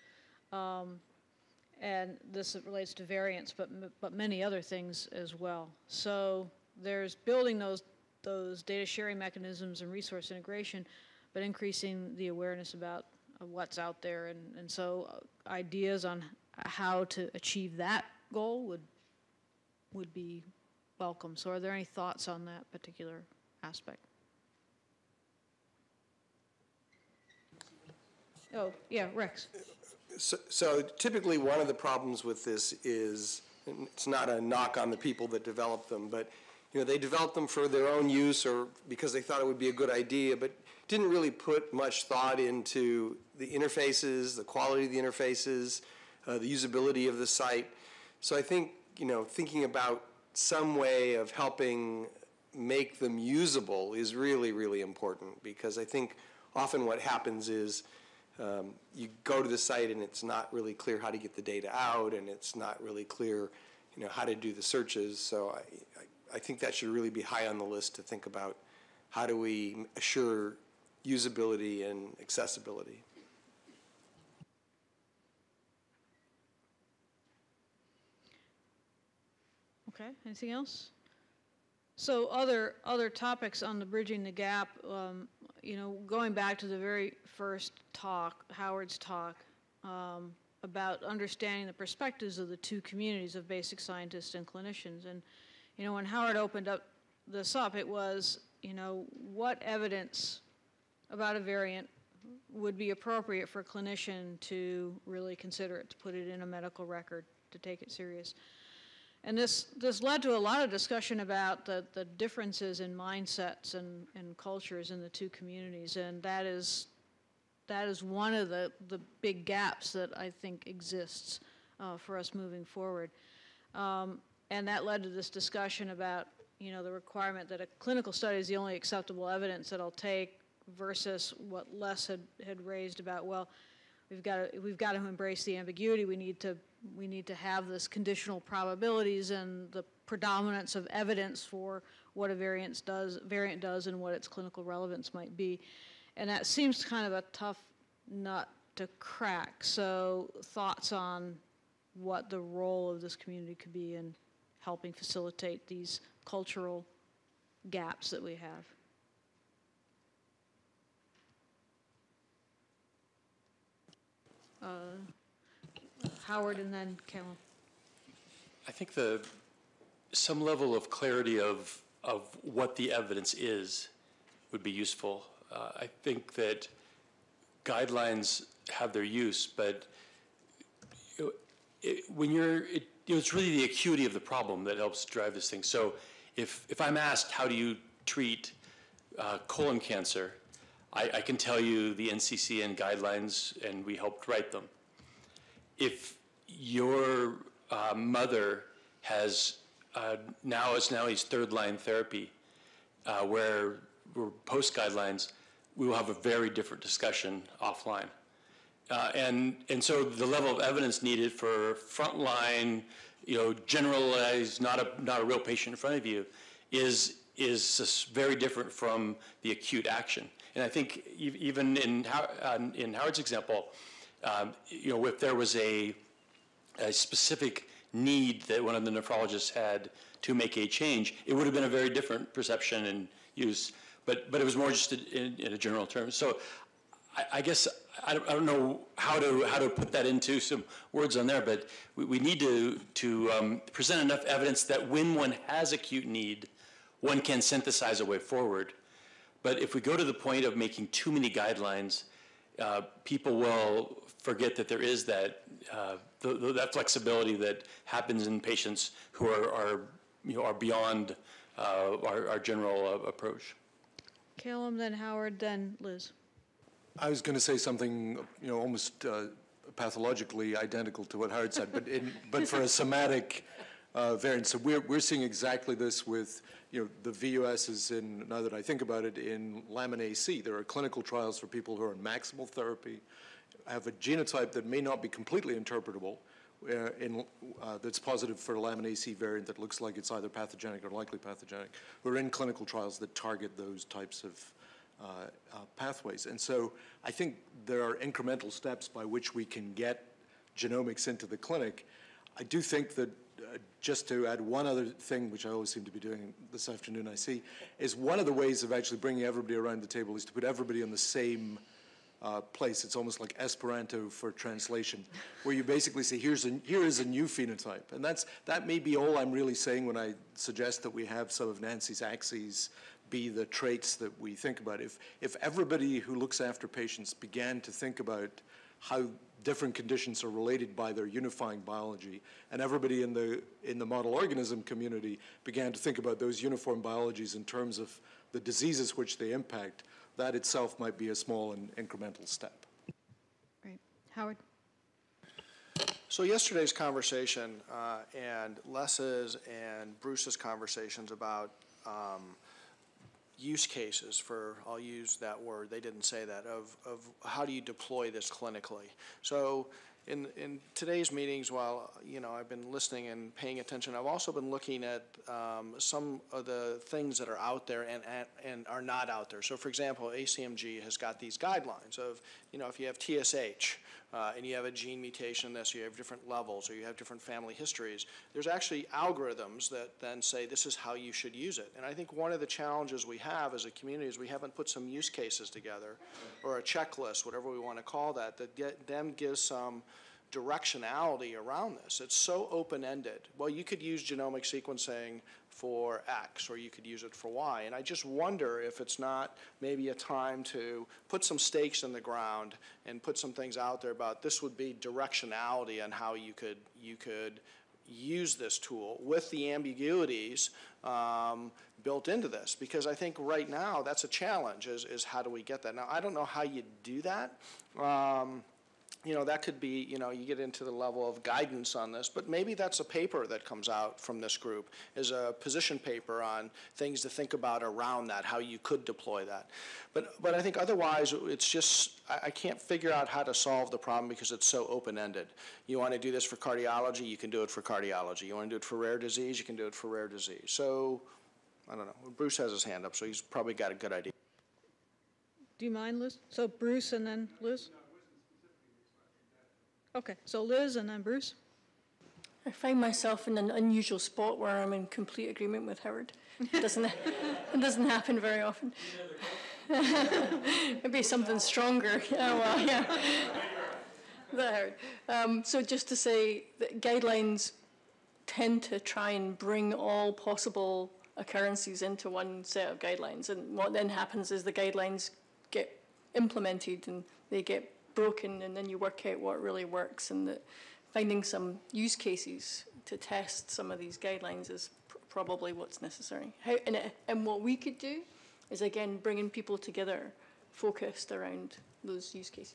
And this relates to variants, but many other things as well. So there's building those data sharing mechanisms and resource integration, but increasing the awareness about what's out there. And so ideas on how to achieve that goal would be welcome. So are there any thoughts on that particular aspect? Oh, yeah, Rex. So typically one of the problems with this is, and it's not a knock on the people that develop them, but they developed them for their own use or because they thought it would be a good idea, but didn't really put much thought into the interfaces, the quality of the interfaces, the usability of the site. So I think, thinking about some way of helping make them usable is really, really important, because I think often what happens is you go to the site and it's not really clear how to get the data out, and it's not really clear, how to do the searches. So I think that should really be high on the list to think about how do we assure usability and accessibility. Okay, anything else? So other topics on the bridging the gap, going back to the very first talk, Howard's talk, about understanding the perspectives of the 2 communities of basic scientists and clinicians. And, when Howard opened up this up, it was, what evidence about a variant would be appropriate for a clinician to really consider it, to put it in a medical record, to take it serious. And this led to a lot of discussion about the differences in mindsets and cultures in the 2 communities, and that is one of the big gaps that I think exists for us moving forward. And that led to this discussion about, the requirement that a clinical study is the only acceptable evidence that I'll take, versus what Les had raised about, well, we've got to embrace the ambiguity. We need to have this conditional probabilities and the predominance of evidence for what a variant does and what its clinical relevance might be. And that seems kind of a tough nut to crack. So thoughts on what the role of this community could be in helping facilitate these cultural gaps that we have. Howard and then Kellen. I think some level of clarity of what the evidence is would be useful. I think that guidelines have their use, but it's really the acuity of the problem that helps drive this thing. So if I'm asked, how do you treat colon cancer, I can tell you the NCCN guidelines, and we helped write them. If your mother has now is third-line therapy, where we're post-guidelines, we will have a very different discussion offline. And so the level of evidence needed for frontline, generalized, not a real patient in front of you, is just very different from the acute action. And I think even in Howard's example, if there was a specific need that one of the nephrologists had to make a change, it would have been a very different perception and use. But it was more just in a general term. So I guess I don't know how to put that into some words on there, but we need to present enough evidence that when one has acute need, one can synthesize a way forward. But if we go to the point of making too many guidelines, people will forget that there is that flexibility that happens in patients who are beyond our general approach. Calum, then Howard, then Liz. I was going to say something, almost pathologically identical to what Howard said, but for a somatic variant. So we're seeing exactly this with, the VUSs in, now that I think about it, in lamin AC. There are clinical trials for people who are on maximal therapy, have a genotype that may not be completely interpretable, that's positive for a lamin AC variant that looks like it's either pathogenic or likely pathogenic. We're in clinical trials that target those types of pathways. And so I think there are incremental steps by which we can get genomics into the clinic. I do think that just to add one other thing, which I always seem to be doing this afternoon, I see, is one of the ways of actually bringing everybody around the table is to put everybody in the same place. It's almost like Esperanto for translation, where you basically say, here is a new phenotype. And that may be all I'm really saying when I suggest that we have some of Nancy's axes be the traits that we think about. If everybody who looks after patients began to think about how different conditions are related by their unifying biology, and everybody in the model organism community began to think about those uniform biologies in terms of the diseases which they impact, that itself might be a small and incremental step. Great. Howard? So yesterday's conversation and Les's and Bruce's conversations about use cases for, I'll use that word, they didn't say that, of how do you deploy this clinically. So in today's meetings, while I've been listening and paying attention, I've also been looking at some of the things that are out there and are not out there. So for example, ACMG has got these guidelines of, if you have TSH and you have a gene mutation in this, you have different levels or you have different family histories, there's actually algorithms that then say this is how you should use it. And I think one of the challenges we have as a community is we haven't put some use cases together or a checklist, whatever we want to call that gives some directionality around this. It's so open-ended. Well, you could use genomic sequencing for X, or you could use it for Y. And I just wonder if it's not maybe a time to put some stakes in the ground and put some things out there about this would be directionality on how you could use this tool with the ambiguities built into this. Because I think right now that's a challenge is how do we get that? Now, I don't know how you do that. That could be, you get into the level of guidance on this, but maybe that's a paper that comes out from this group, is a position paper on things to think about around that, how you could deploy that. But I think otherwise, it's just, I can't figure out how to solve the problem because it's so open-ended. You want to do this for cardiology, you can do it for cardiology. You want to do it for rare disease, you can do it for rare disease. So, I don't know. Bruce has his hand up, so he's probably got a good idea. Do you mind, Liz? So Bruce and then Liz? Okay, so Liz and then Bruce. I find myself in an unusual spot where I'm in complete agreement with Howard. It doesn't happen very often. Maybe something stronger. Oh, well, yeah. That Howard. So just to say that guidelines tend to try and bring all possible occurrences into one set of guidelines. And what then happens is the guidelines get implemented and they get broken, and then you work out what really works, and that finding some use cases to test some of these guidelines is probably what's necessary. And what we could do is, again, bringing people together focused around those use cases.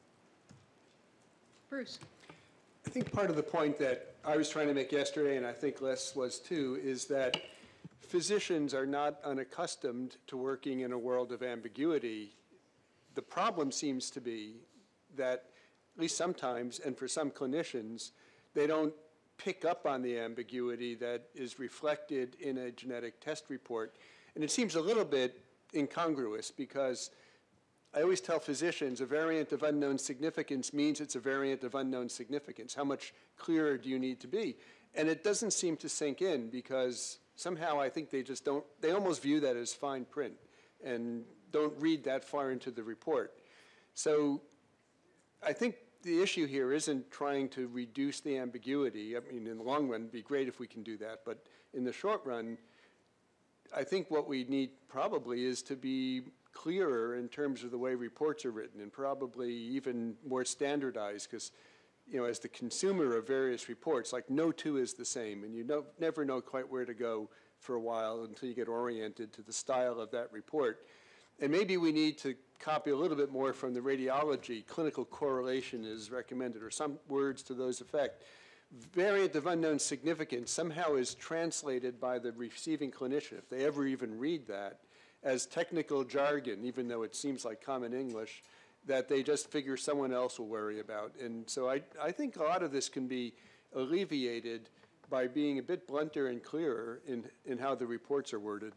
Bruce. I think part of the point that I was trying to make yesterday, and I think Les was too, is that physicians are not unaccustomed to working in a world of ambiguity. The problem seems to be that, at least sometimes, and for some clinicians, they don't pick up on the ambiguity that is reflected in a genetic test report. And it seems a little bit incongruous, because I always tell physicians a variant of unknown significance means it's a variant of unknown significance. How much clearer do you need to be? And it doesn't seem to sink in, because somehow I think they just don't, they almost view that as fine print and don't read that far into the report. So I think the issue here isn't trying to reduce the ambiguity. I mean, in the long run, it'd be great if we can do that. But in the short run, I think what we need probably is to be clearer in terms of the way reports are written, and probably even more standardized, because, you know, as the consumer of various reports, like no two is the same, and you never know quite where to go for a while until you get oriented to the style of that report. And maybe we need to copy a little bit more from the radiology. Clinical correlation is recommended, or some words to those effect. Variant of unknown significance somehow is translated by the receiving clinician, if they ever even read that, as technical jargon, even though it seems like common English, that they just figure someone else will worry about. And so I think a lot of this can be alleviated by being a bit blunter and clearer in how the reports are worded.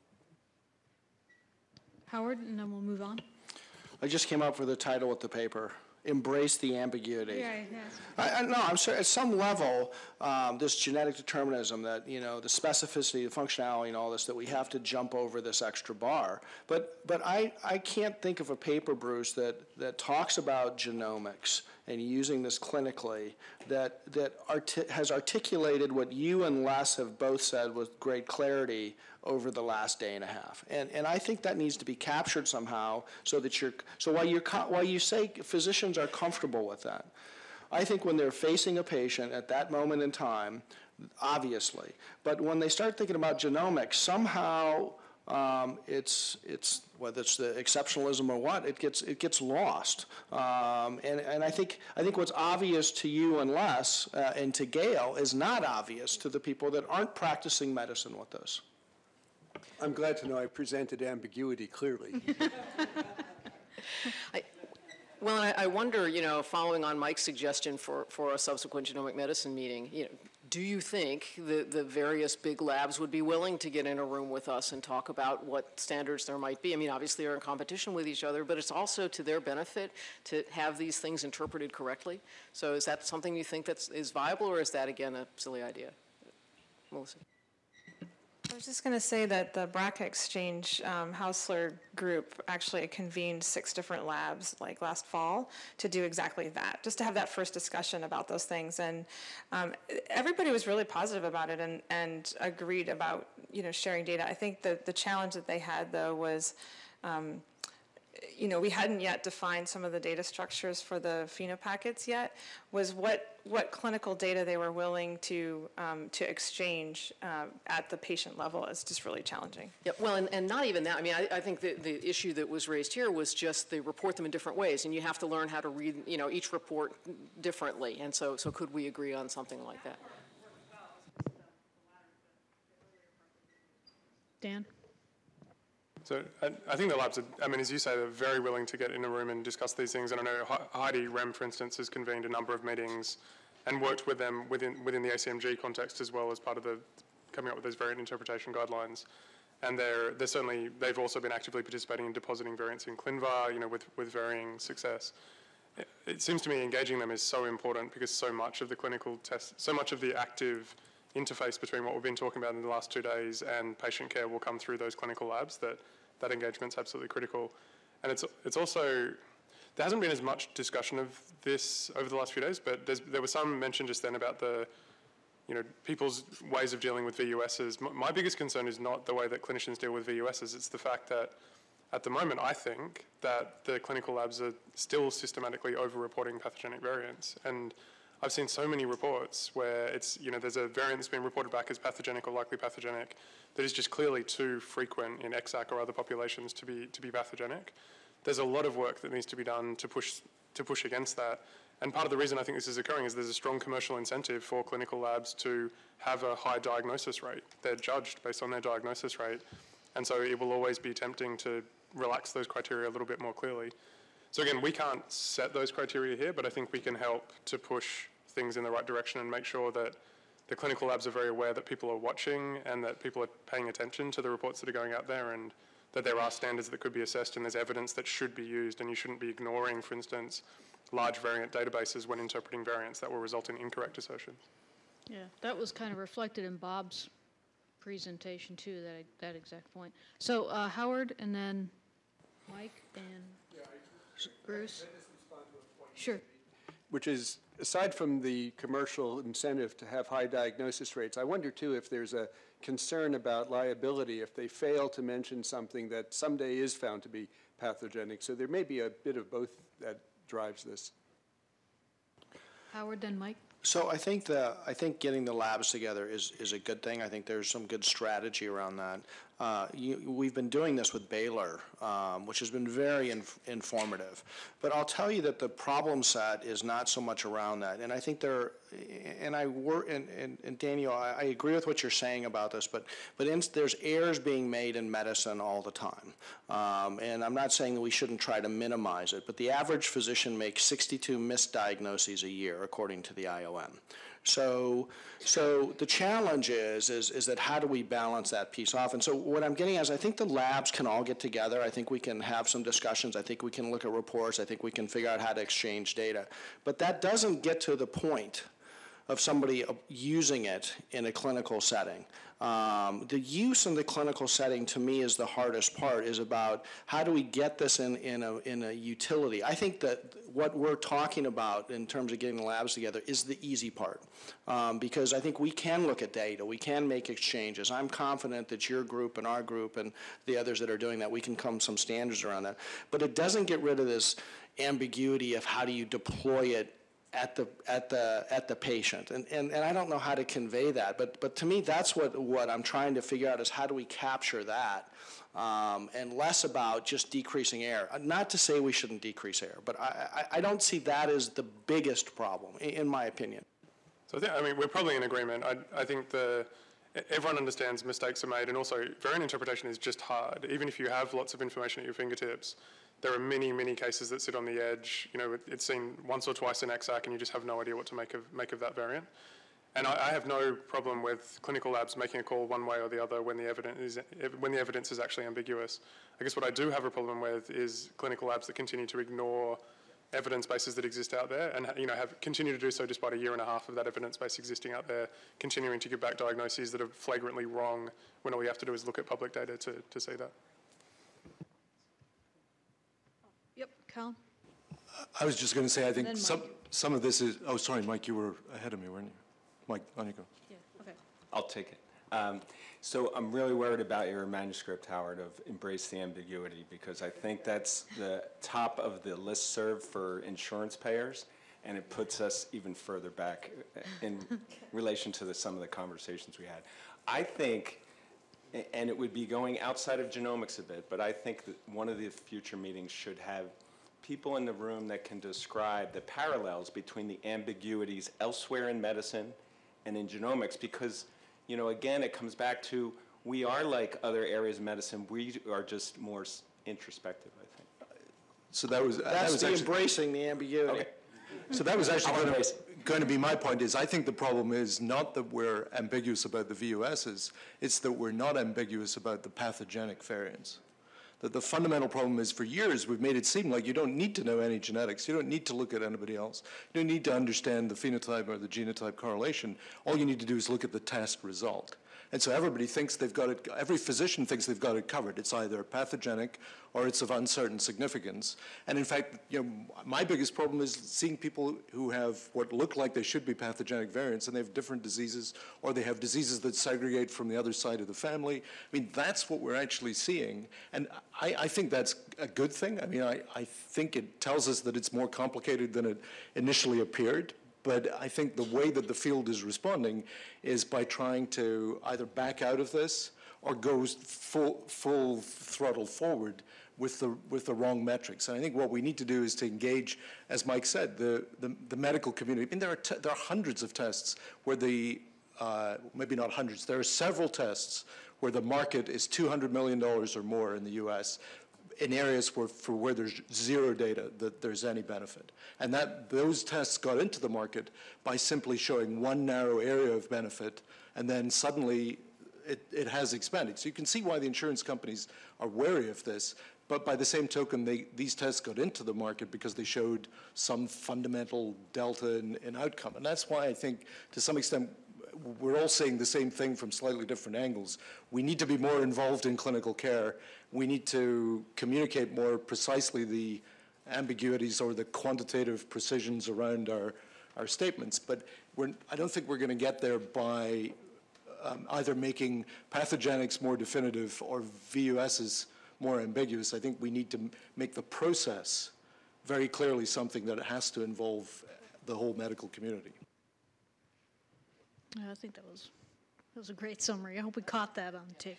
Howard, and then we'll move on. I just came up with the title of the paper, Embrace the Ambiguity. Yeah, yes. No, I'm sorry, at some level, this genetic determinism that, you know, the specificity, the functionality and all this, that we have to jump over this extra bar. But I can't think of a paper, Bruce, that talks about genomics and using this clinically that has articulated what you and Les have both said with great clarity over the last day and a half. And I think that needs to be captured somehow, so that while you say physicians are comfortable with that, I think when they're facing a patient at that moment in time, obviously, but when they start thinking about genomics, somehow it's whether it's the exceptionalism or what, it gets lost. And I think what's obvious to you and Les and to Gail is not obvious to the people that aren't practicing medicine with us. I'm glad to know I presented ambiguity clearly. I wonder, you know, following on Mike's suggestion for a subsequent genomic medicine meeting, you know, do you think the various big labs would be willing to get in a room with us and talk about what standards there might be? I mean, obviously they're in competition with each other, but it's also to their benefit to have these things interpreted correctly. So is that something you think is viable, or is that, again, a silly idea? Melissa? I was just going to say that the BRCA Exchange Hausler group actually convened 6 different labs like last fall to do exactly that, just to have that first discussion about those things. And everybody was really positive about it and agreed about, you know, sharing data. I think the challenge that they had, though, was you know, we hadn't yet defined some of the data structures for the phenopackets yet, was what clinical data they were willing to exchange at the patient level is just really challenging. Yeah, well, and not even that. I mean, I think the issue that was raised here was just they report them in different ways, and you have to learn how to read, you know, each report differently. And so could we agree on something like that? Dan? So I think the labs are, I mean, as you say, they're very willing to get in a room and discuss these things. And I know Heidi Rem, for instance, has convened a number of meetings and worked with them within the ACMG context as well as part of the coming up with those variant interpretation guidelines. And they're certainly, they've also been actively participating in depositing variants in ClinVar, you know, with varying success. It seems to me engaging them is so important, because so much of the clinical test, so much of the active interface between what we've been talking about in the last 2 days and patient care will come through those clinical labs, that engagement's absolutely critical. And it's also, there hasn't been as much discussion of this over the last few days, but there was some mention just then about people's ways of dealing with VUSs. My biggest concern is not the way that clinicians deal with VUSs, it's the fact that at the moment, I think that the clinical labs are still systematically over-reporting pathogenic variants. And I've seen so many reports where it's, there's a variant that's been reported back as pathogenic or likely pathogenic that is just clearly too frequent in XAC or other populations to be pathogenic. There's a lot of work that needs to be done to push against that. And part of the reason I think this is occurring is there's a strong commercial incentive for clinical labs to have a high diagnosis rate. They're judged based on their diagnosis rate. And so it will always be tempting to relax those criteria a little bit more clearly. So again, we can't set those criteria here, but I think we can help to push things in the right direction and make sure that the clinical labs are very aware that people are watching and that people are paying attention to the reports that are going out there, and that there are standards that could be assessed and there's evidence that should be used, and you shouldn't be ignoring, for instance, large variant databases when interpreting variants that will result in incorrect assertions. Yeah, that was kind of reflected in Bob's presentation too, that exact point. So Howard, and then Mike and Bruce. Sure. Which is, aside from the commercial incentive to have high diagnosis rates, I wonder too if there's a concern about liability if they fail to mention something that someday is found to be pathogenic. So there may be a bit of both that drives this. Howard, then Mike. So I think getting the labs together is a good thing. I think there's some good strategy around that. We've been doing this with Baylor, which has been very informative. But I'll tell you that the problem set is not so much around that. And I think and Daniel, I agree with what you're saying about this, but there's errors being made in medicine all the time. And I'm not saying that we shouldn't try to minimize it, but the average physician makes 62 misdiagnoses a year, according to the IOM. So the challenge is that how do we balance that piece off? And so what I'm getting at is I think the labs can all get together. I think we can have some discussions. I think we can look at reports. I think we can figure out how to exchange data. But that doesn't get to the point of somebody using it in a clinical setting. The use in the clinical setting, to me, is the hardest part, is about how do we get this in a utility. I think that what we're talking about in terms of getting the labs together is the easy part, because I think we can look at data, we can make exchanges. I'm confident that your group and our group and the others that are doing that, we can come some standards around that. But it doesn't get rid of this ambiguity of how do you deploy it at the patient, and I don't know how to convey that, but to me that's what I'm trying to figure out is how do we capture that, and less about just decreasing error. Not to say we shouldn't decrease error, but I don't see that as the biggest problem, in my opinion. So I mean, we're probably in agreement. I think everyone understands mistakes are made, and also variant interpretation is just hard. Even if you have lots of information at your fingertips, there are many, many cases that sit on the edge. It's seen once or twice in XAC, and you just have no idea what to make of that variant. And I have no problem with clinical labs making a call one way or the other when the evidence is actually ambiguous. I guess what I do have a problem with is clinical labs that continue to ignore evidence bases that exist out there, and have continued to do so despite a year and a half of that evidence base existing out there, continuing to give back diagnoses that are flagrantly wrong when all you have to do is look at public data to see that. Yep, Cal. I was just going to say, I think Then some of this is, oh, sorry, Mike, you were ahead of me, weren't you? Mike, on you go. Yeah, okay. I'll take it. So I'm really worried about your manuscript, Howard, of embrace the ambiguity, because I think that's the top of the listserv for insurance payers, and it puts us even further back in relation to some of the conversations we had. I think, and it would be going outside of genomics a bit, but I think that one of the future meetings should have people in the room that can describe the parallels between the ambiguities elsewhere in medicine and in genomics, because, again, it comes back to we are like other areas of medicine. We are just more introspective, I think. So that was actually embracing the ambiguity. Okay. So that was actually going to be my point, is I think the problem is not that we're ambiguous about the VUSs, it's that we're not ambiguous about the pathogenic variants. that the fundamental problem is for years we've made it seem like you don't need to know any genetics. You don't need to look at anybody else. You don't need to understand the phenotype or the genotype correlation. All you need to do is look at the test result. And so everybody thinks they've got it, every physician thinks they've got it covered. It's either pathogenic or it's of uncertain significance. And in fact, you know, my biggest problem is seeing people who have what look like they should be pathogenic variants and they have different diseases, or they have diseases that segregate from the other side of the family. I mean, that's what we're actually seeing. And I think that's a good thing. I mean, I think it tells us that it's more complicated than it initially appeared. But I think the way that the field is responding is by trying to either back out of this or go full throttle forward with the wrong metrics. And I think what we need to do is to engage, as Mike said, the medical community. I mean, there are hundreds of tests where maybe not hundreds, there are several tests where the market is $200 million or more in the US, in areas where there's zero data that there's any benefit. And those tests got into the market by simply showing one narrow area of benefit, and then suddenly it has expanded. So you can see why the insurance companies are wary of this, but by the same token, these tests got into the market because they showed some fundamental delta in outcome. And that's why I think, to some extent, we're all saying the same thing from slightly different angles. We need to be more involved in clinical care. We need to communicate more precisely the ambiguities or the quantitative precisions around our statements. But I don't think we're going to get there by either making pathogenics more definitive or VUSs more ambiguous. I think we need to make the process very clearly something that has to involve the whole medical community. I think that was a great summary. I hope we caught that on tape.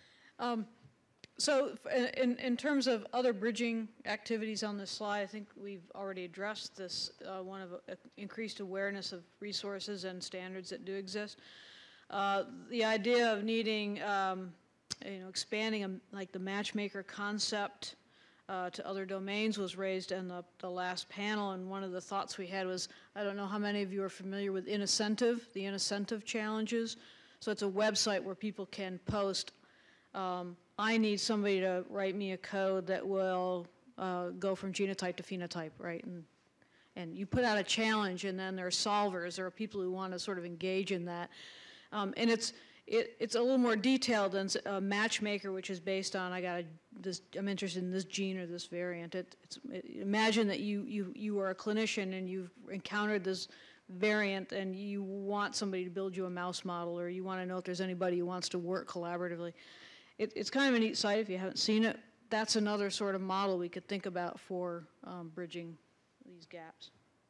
So in terms of other bridging activities on this slide, I think we've already addressed this, one of increased awareness of resources and standards that do exist. The idea of needing, expanding like the matchmaker concept to other domains was raised in the last panel, and one of the thoughts we had was, I don't know how many of you are familiar with Innocentive, the Innocentive challenges. So it's a website where people can post, I need somebody to write me a code that will go from genotype to phenotype, right? And you put out a challenge, and then there are solvers, there are people who want to sort of engage in that. And it's a little more detailed than a matchmaker, which is based on I'm interested in this gene or this variant. Imagine that you are a clinician and you've encountered this variant and you want somebody to build you a mouse model, or you want to know if there's anybody who wants to work collaboratively. It's kind of a neat site if you haven't seen it. That's another sort of model we could think about for bridging these gaps.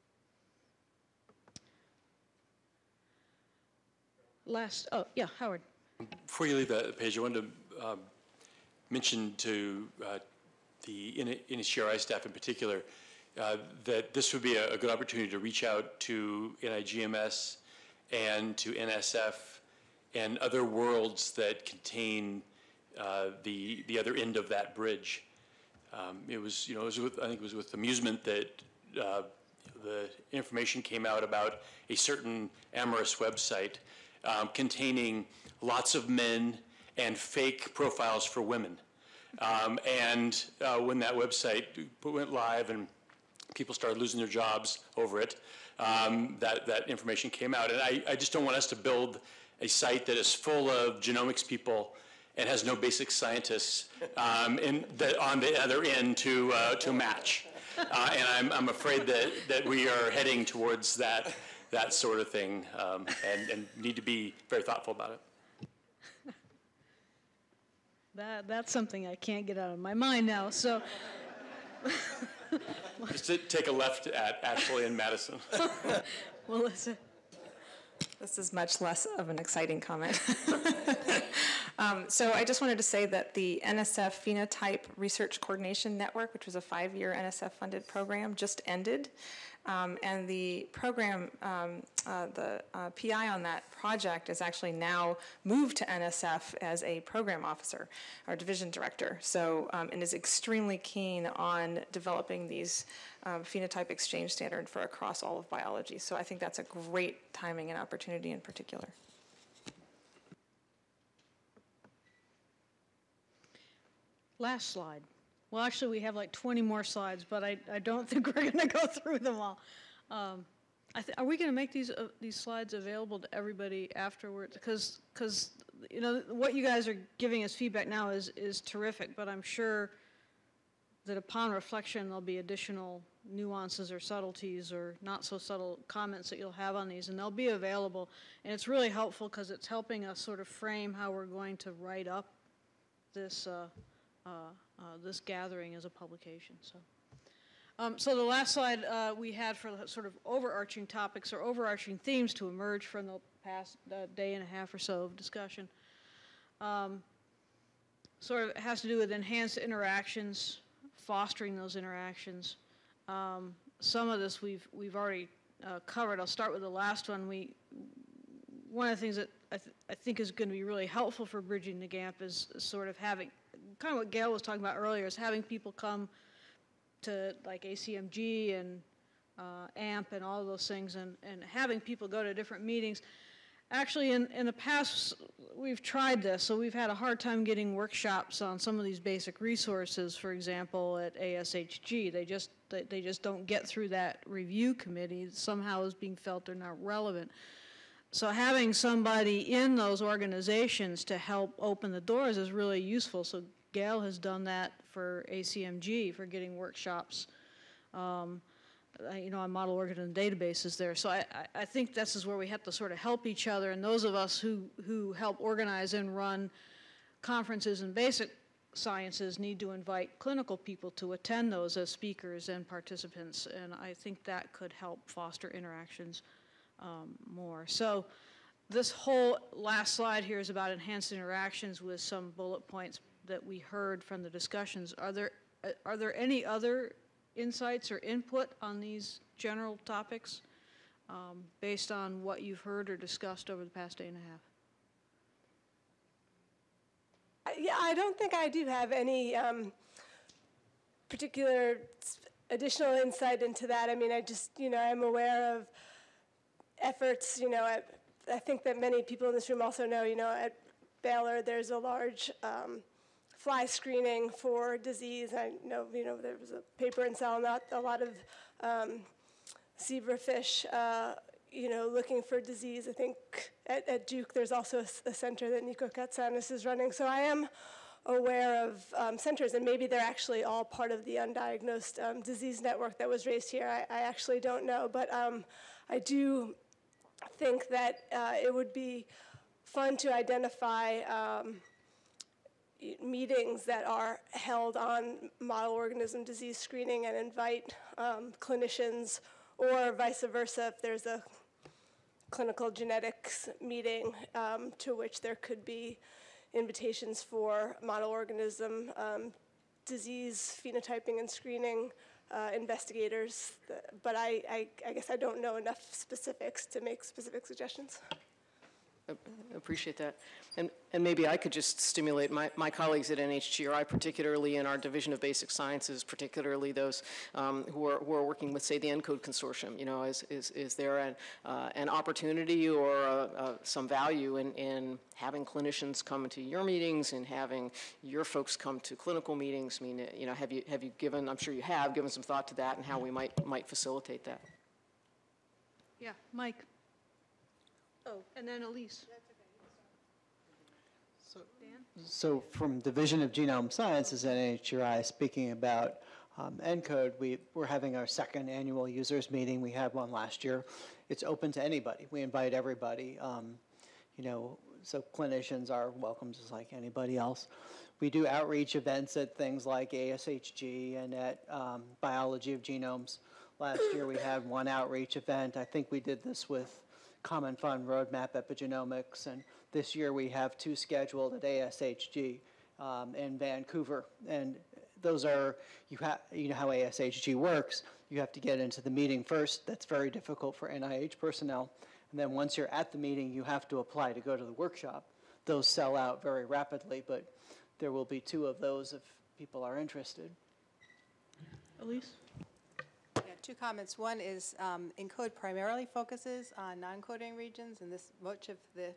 Howard. Before you leave that page, I wanted to mention to the NHGRI staff in particular that this would be a good opportunity to reach out to NIGMS and to NSF and other worlds that contain the other end of that bridge. It was with amusement that the information came out about a certain amorous website containing lots of men and fake profiles for women. And when that website went live and people started losing their jobs over it, that information came out. And I just don't want us to build a site that is full of genomics people and has no basic scientists on the other end to match. And I'm afraid that we are heading towards that sort of thing, and need to be very thoughtful about it. That's something I can't get out of my mind now. So, just to take a left at Ashley and Madison. Melissa. This is much less of an exciting comment. So I just wanted to say that the NSF Phenotype Research Coordination Network, which was a 5-year NSF-funded program, just ended. And the program, the PI on that project is actually now moved to NSF as a program officer or division director. So, and is extremely keen on developing these phenotype exchange standard for across all of biology. So I think that's a great timing and opportunity in particular. last slide. Well, actually, we have like 20 more slides, but I don't think we're going to go through them all. Are we going to make these slides available to everybody afterwards? Because you know, what you guys are giving us feedback now is terrific, but I'm sure that upon reflection there'll be additional nuances or subtleties or not so subtle comments that you'll have on these, and they'll be available. And it's really helpful because it's helping us sort of frame how we're going to write up this this gathering as a publication. So the last slide we had for sort of overarching topics or overarching themes to emerge from the past day and a half or so of discussion. Sort of has to do with enhanced interactions, fostering those interactions. Some of this we've already covered. I'll start with the last one. One of the things that I think is going to be really helpful for bridging the gap is sort of having, kind of what Gail was talking about earlier, is having people come to like ACMG and AMP and all of those things, and having people go to different meetings. Actually, in the past, we've tried this, so we've had a hard time getting workshops on some of these basic resources, for example, at ASHG. They just don't get through that review committee. Somehow is being felt they're not relevant. So having somebody in those organizations to help open the doors is really useful. So Gail has done that for ACMG, for getting workshops, you know, on model organism databases there. So I think this is where we have to sort of help each other, and those of us who help organize and run conferences in basic sciences need to invite clinical people to attend those as speakers and participants, and I think that could help foster interactions more. So this whole last slide here is about enhanced interactions with some bullet points that we heard from the discussions. Are there any other insights or input on these general topics based on what you've heard or discussed over the past day and a half? Yeah, I don't think I do have any particular additional insight into that. I mean, I just, you know, I'm aware of efforts, you know, I think that many people in this room also know, you know, at Baylor there's a large fly screening for disease. I know, you know, there was a paper in Cell, not a lot of zebrafish, you know, looking for disease. I think at Duke there's also a center that Nico Katsanis is running. So I am aware of centers, and maybe they're actually all part of the undiagnosed disease network that was raised here. I actually don't know, but I do think that it would be fun to identify meetings that are held on model organism disease screening and invite clinicians, or vice versa, if there's a clinical genetics meeting to which there could be invitations for model organism disease phenotyping and screening investigators. But I guess I don't know enough specifics to make specific suggestions. I appreciate that. And maybe I could just stimulate my colleagues at NHGRI, particularly in our Division of Basic Sciences, particularly those who are working with, say, the ENCODE Consortium. You know, is there an opportunity or some value in having clinicians come to your meetings and having your folks come to clinical meetings? I mean, you know, have you given, I'm sure you have, given some thought to that and how we might facilitate that? Yeah, Mike. Oh, and then Elise. So from Division of Genome Sciences at NHGRI, speaking about ENCODE, we're having our second annual users meeting. We had one last year. It's open to anybody. We invite everybody. You know, so clinicians are welcome just like anybody else. We do outreach events at things like ASHG and at Biology of Genomes. Last year we had one outreach event. I think we did this with Common Fund Roadmap Epigenomics, and this year we have two scheduled at ASHG in Vancouver. And those are, you know how ASHG works. You have to get into the meeting first. That's very difficult for NIH personnel. And then once you're at the meeting, you have to apply to go to the workshop. Those sell out very rapidly, but there will be two of those if people are interested. Elise? Yeah, two comments. One is ENCODE primarily focuses on non-coding regions, and much of the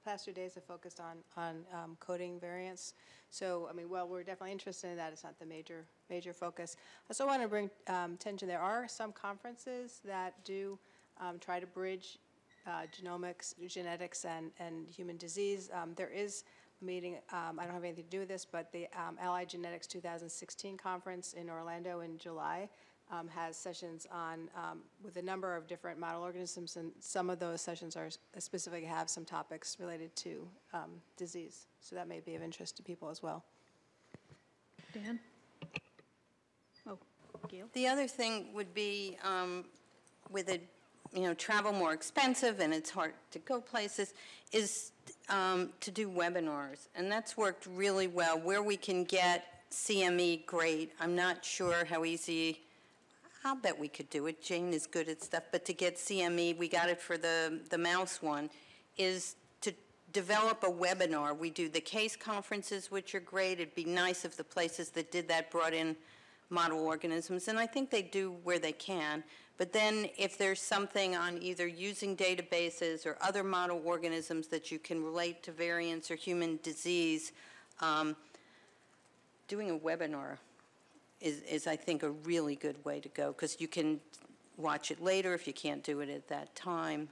past 2 days have focused on coding variants. So, I mean, while we're definitely interested in that, it's not the major focus. I also want to bring attention, there are some conferences that do try to bridge genomics, genetics, and human disease. There is a meeting, I don't have anything to do with this, but the Allied Genetics 2016 conference in Orlando in July has sessions on, with a number of different model organisms, and some of those sessions are specifically have some topics related to disease. So that may be of interest to people as well. Dan? Oh, Gail? The other thing would be with it, travel more expensive and it's hard to go places, is to do webinars. And that's worked really well. Where we can get CME, great. I'm not sure how easy, I'll bet we could do it. Jane is good at stuff. But to get CME, we got it for the mouse one, is to develop a webinar. We do the case conferences, which are great. It'd be nice if the places that did that brought in model organisms, and I think they do where they can. But then if there's something on either using databases or other model organisms that you can relate to variants or human disease, doing a webinar is I think, a really good way to go, because you can watch it later if you can't do it at that time.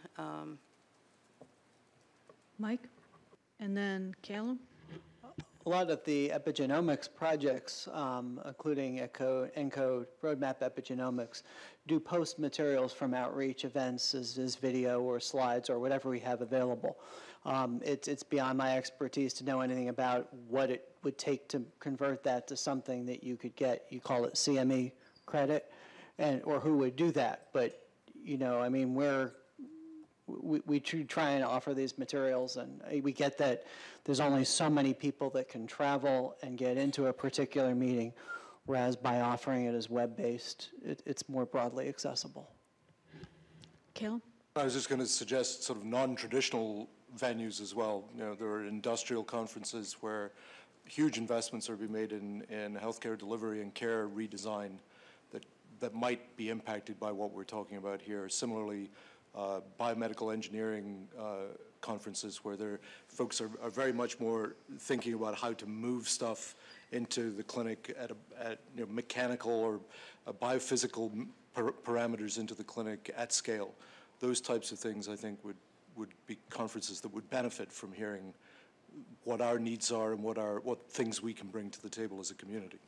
Mike? And then Calum? A lot of the epigenomics projects, including ENCODE, Roadmap Epigenomics, do post materials from outreach events as video or slides or whatever we have available. It's beyond my expertise to know anything about what it would take to convert that to something that you could get, you call it CME credit, or who would do that. But, I mean, we try and offer these materials, and we get that there's only so many people that can travel and get into a particular meeting, whereas by offering it as web-based, it's more broadly accessible. Calum? I was just going to suggest sort of non-traditional venues as well. There are industrial conferences where huge investments are being made in healthcare delivery and care redesign that might be impacted by what we're talking about here. Similarly, biomedical engineering conferences where folks are very much more thinking about how to move stuff into the clinic at mechanical or biophysical parameters into the clinic at scale. Those types of things, I think, would be conferences that would benefit from hearing what our needs are and what things we can bring to the table as a community.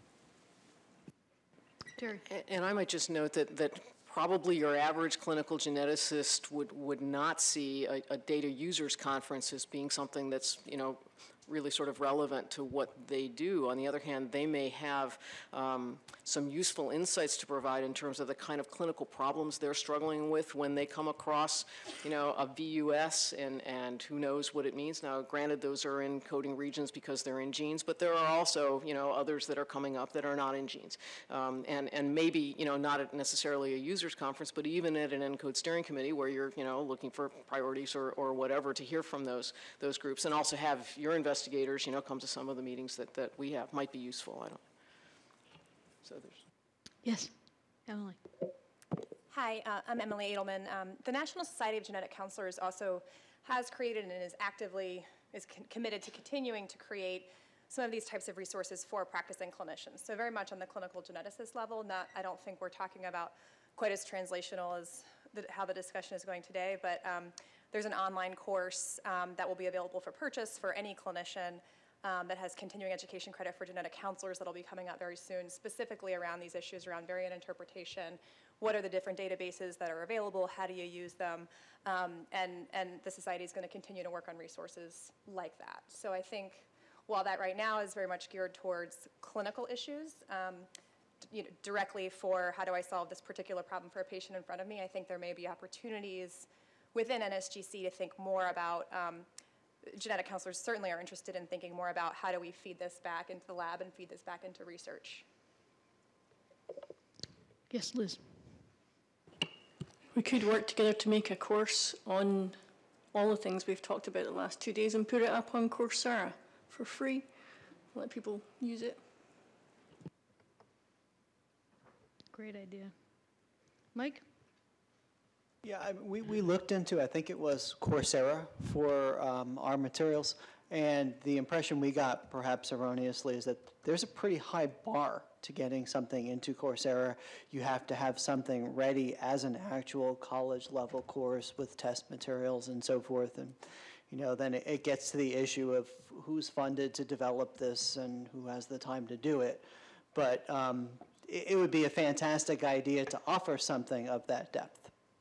Terry? And I might just note that probably your average clinical geneticist would not see a data users conference as being something that's, really sort of relevant to what they do. On the other hand, they may have some useful insights to provide in terms of the kind of clinical problems they're struggling with when they come across, a VUS and who knows what it means. Now, granted, those are in coding regions because they're in genes, but there are also, others that are coming up that are not in genes. And maybe, not necessarily a users conference, but even at an ENCODE steering committee where you're, looking for priorities or whatever to hear from those groups, and also have your investigators, come to some of the meetings that we have. Might be useful. I don't. So there's. Yes, Emily. Hi, I'm Emily Edelman. The National Society of Genetic Counselors also has created and is actively committed to continuing to create some of these types of resources for practicing clinicians. So very much on the clinical geneticist level. I don't think we're talking about quite as translational as how the discussion is going today, but there's an online course that will be available for purchase for any clinician that has continuing education credit for genetic counselors that'll be coming out very soon, specifically around these issues around variant interpretation. What are the different databases that are available? How do you use them? And the Society is going to continue to work on resources like that. So I think while that right now is very much geared towards clinical issues, directly for how do I solve this particular problem for a patient in front of me, I think there may be opportunities within NSGC to think more about, genetic counselors certainly are interested in thinking more about how do we feed this back into the lab and feed this back into research. Yes, Liz. We could work together to make a course on all the things we've talked about the last 2 days and put it up on Coursera for free. Let people use it. Great idea. Mike? Yeah, we looked into, I think it was Coursera for our materials, and the impression we got, perhaps erroneously, is that there's a pretty high bar to getting something into Coursera. You have to have something ready as an actual college-level course with test materials and so forth, and then it gets to the issue of who's funded to develop this and who has the time to do it. But it would be a fantastic idea to offer something of that depth.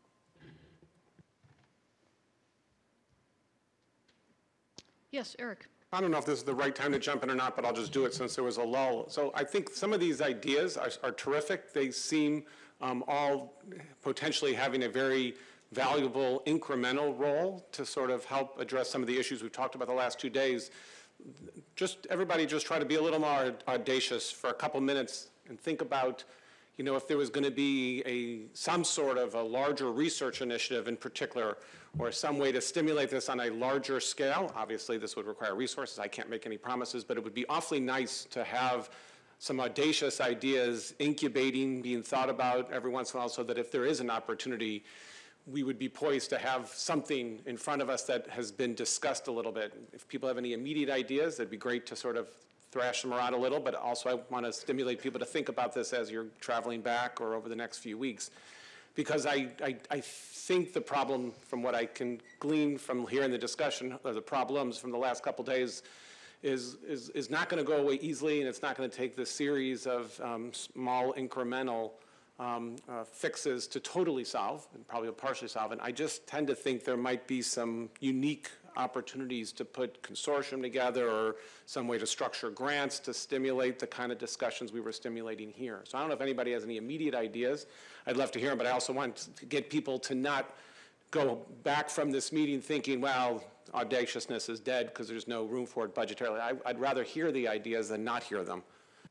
Yes, Eric. I don't know if this is the right time to jump in or not, but I'll just do it since there was a lull. So I think some of these ideas are terrific. They seem all potentially having a very valuable incremental role to sort of help address some of the issues we've talked about the last 2 days. Everybody just try to be a little more audacious for a couple minutes and think about, if there was going to be some sort of a larger research initiative in particular, or some way to stimulate this on a larger scale. Obviously, this would require resources. I can't make any promises, but it would be awfully nice to have some audacious ideas incubating, being thought about every once in a while, so that if there is an opportunity, we would be poised to have something in front of us that has been discussed a little bit. If people have any immediate ideas, it'd be great to sort of thrash them around a little, but also I want to stimulate people to think about this as you're traveling back or over the next few weeks. Because I think the problem, from what I can glean from hearing the discussion, or the problems from the last couple days, is not going to go away easily, and it's not going to take this series of small incremental fixes to totally solve, and probably partially solve it. I just tend to think there might be some unique opportunities to put consortium together or some way to structure grants to stimulate the kind of discussions we were stimulating here. So I don't know if anybody has any immediate ideas. I'd love to hear them, but I also want to get people to not go back from this meeting thinking, well, audaciousness is dead because there's no room for it budgetarily. I'd rather hear the ideas than not hear them.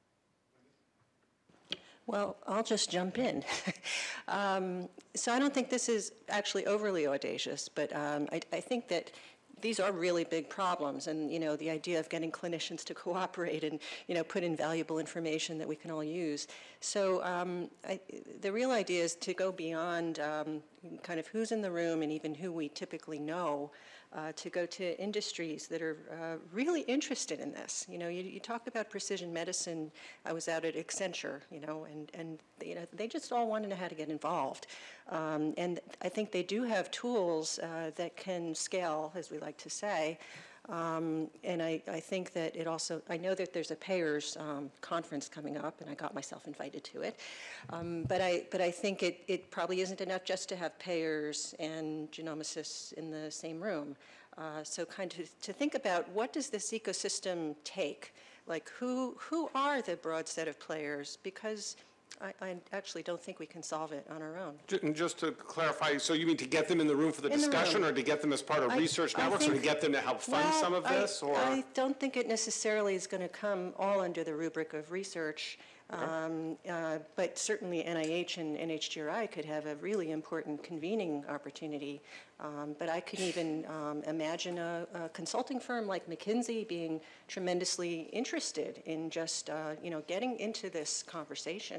Well, I'll just jump in. So I don't think this is actually overly audacious, but I think that these are really big problems, and the idea of getting clinicians to cooperate and put in valuable information that we can all use. So the real idea is to go beyond kind of who's in the room and even who we typically know, to go to industries that are really interested in this. You talk about precision medicine. I was out at Accenture, and they just all want to know how to get involved. And I think they do have tools that can scale, as we like to say. And I think that it also, I know that there's a payers conference coming up, and I got myself invited to it. But I think it probably isn't enough just to have payers and genomicists in the same room. So kind of to think about, what does this ecosystem take? Like, who are the broad set of players? Because I actually don't think we can solve it on our own. And just to clarify, so you mean to get them in the room for the discussion, or to get them as part of research networks, or to get them to help fund some of this? Or I don't think it necessarily is going to come all under the rubric of research. Okay. But certainly NIH and NHGRI could have a really important convening opportunity. But I could even imagine a consulting firm like McKinsey being tremendously interested in just getting into this conversation.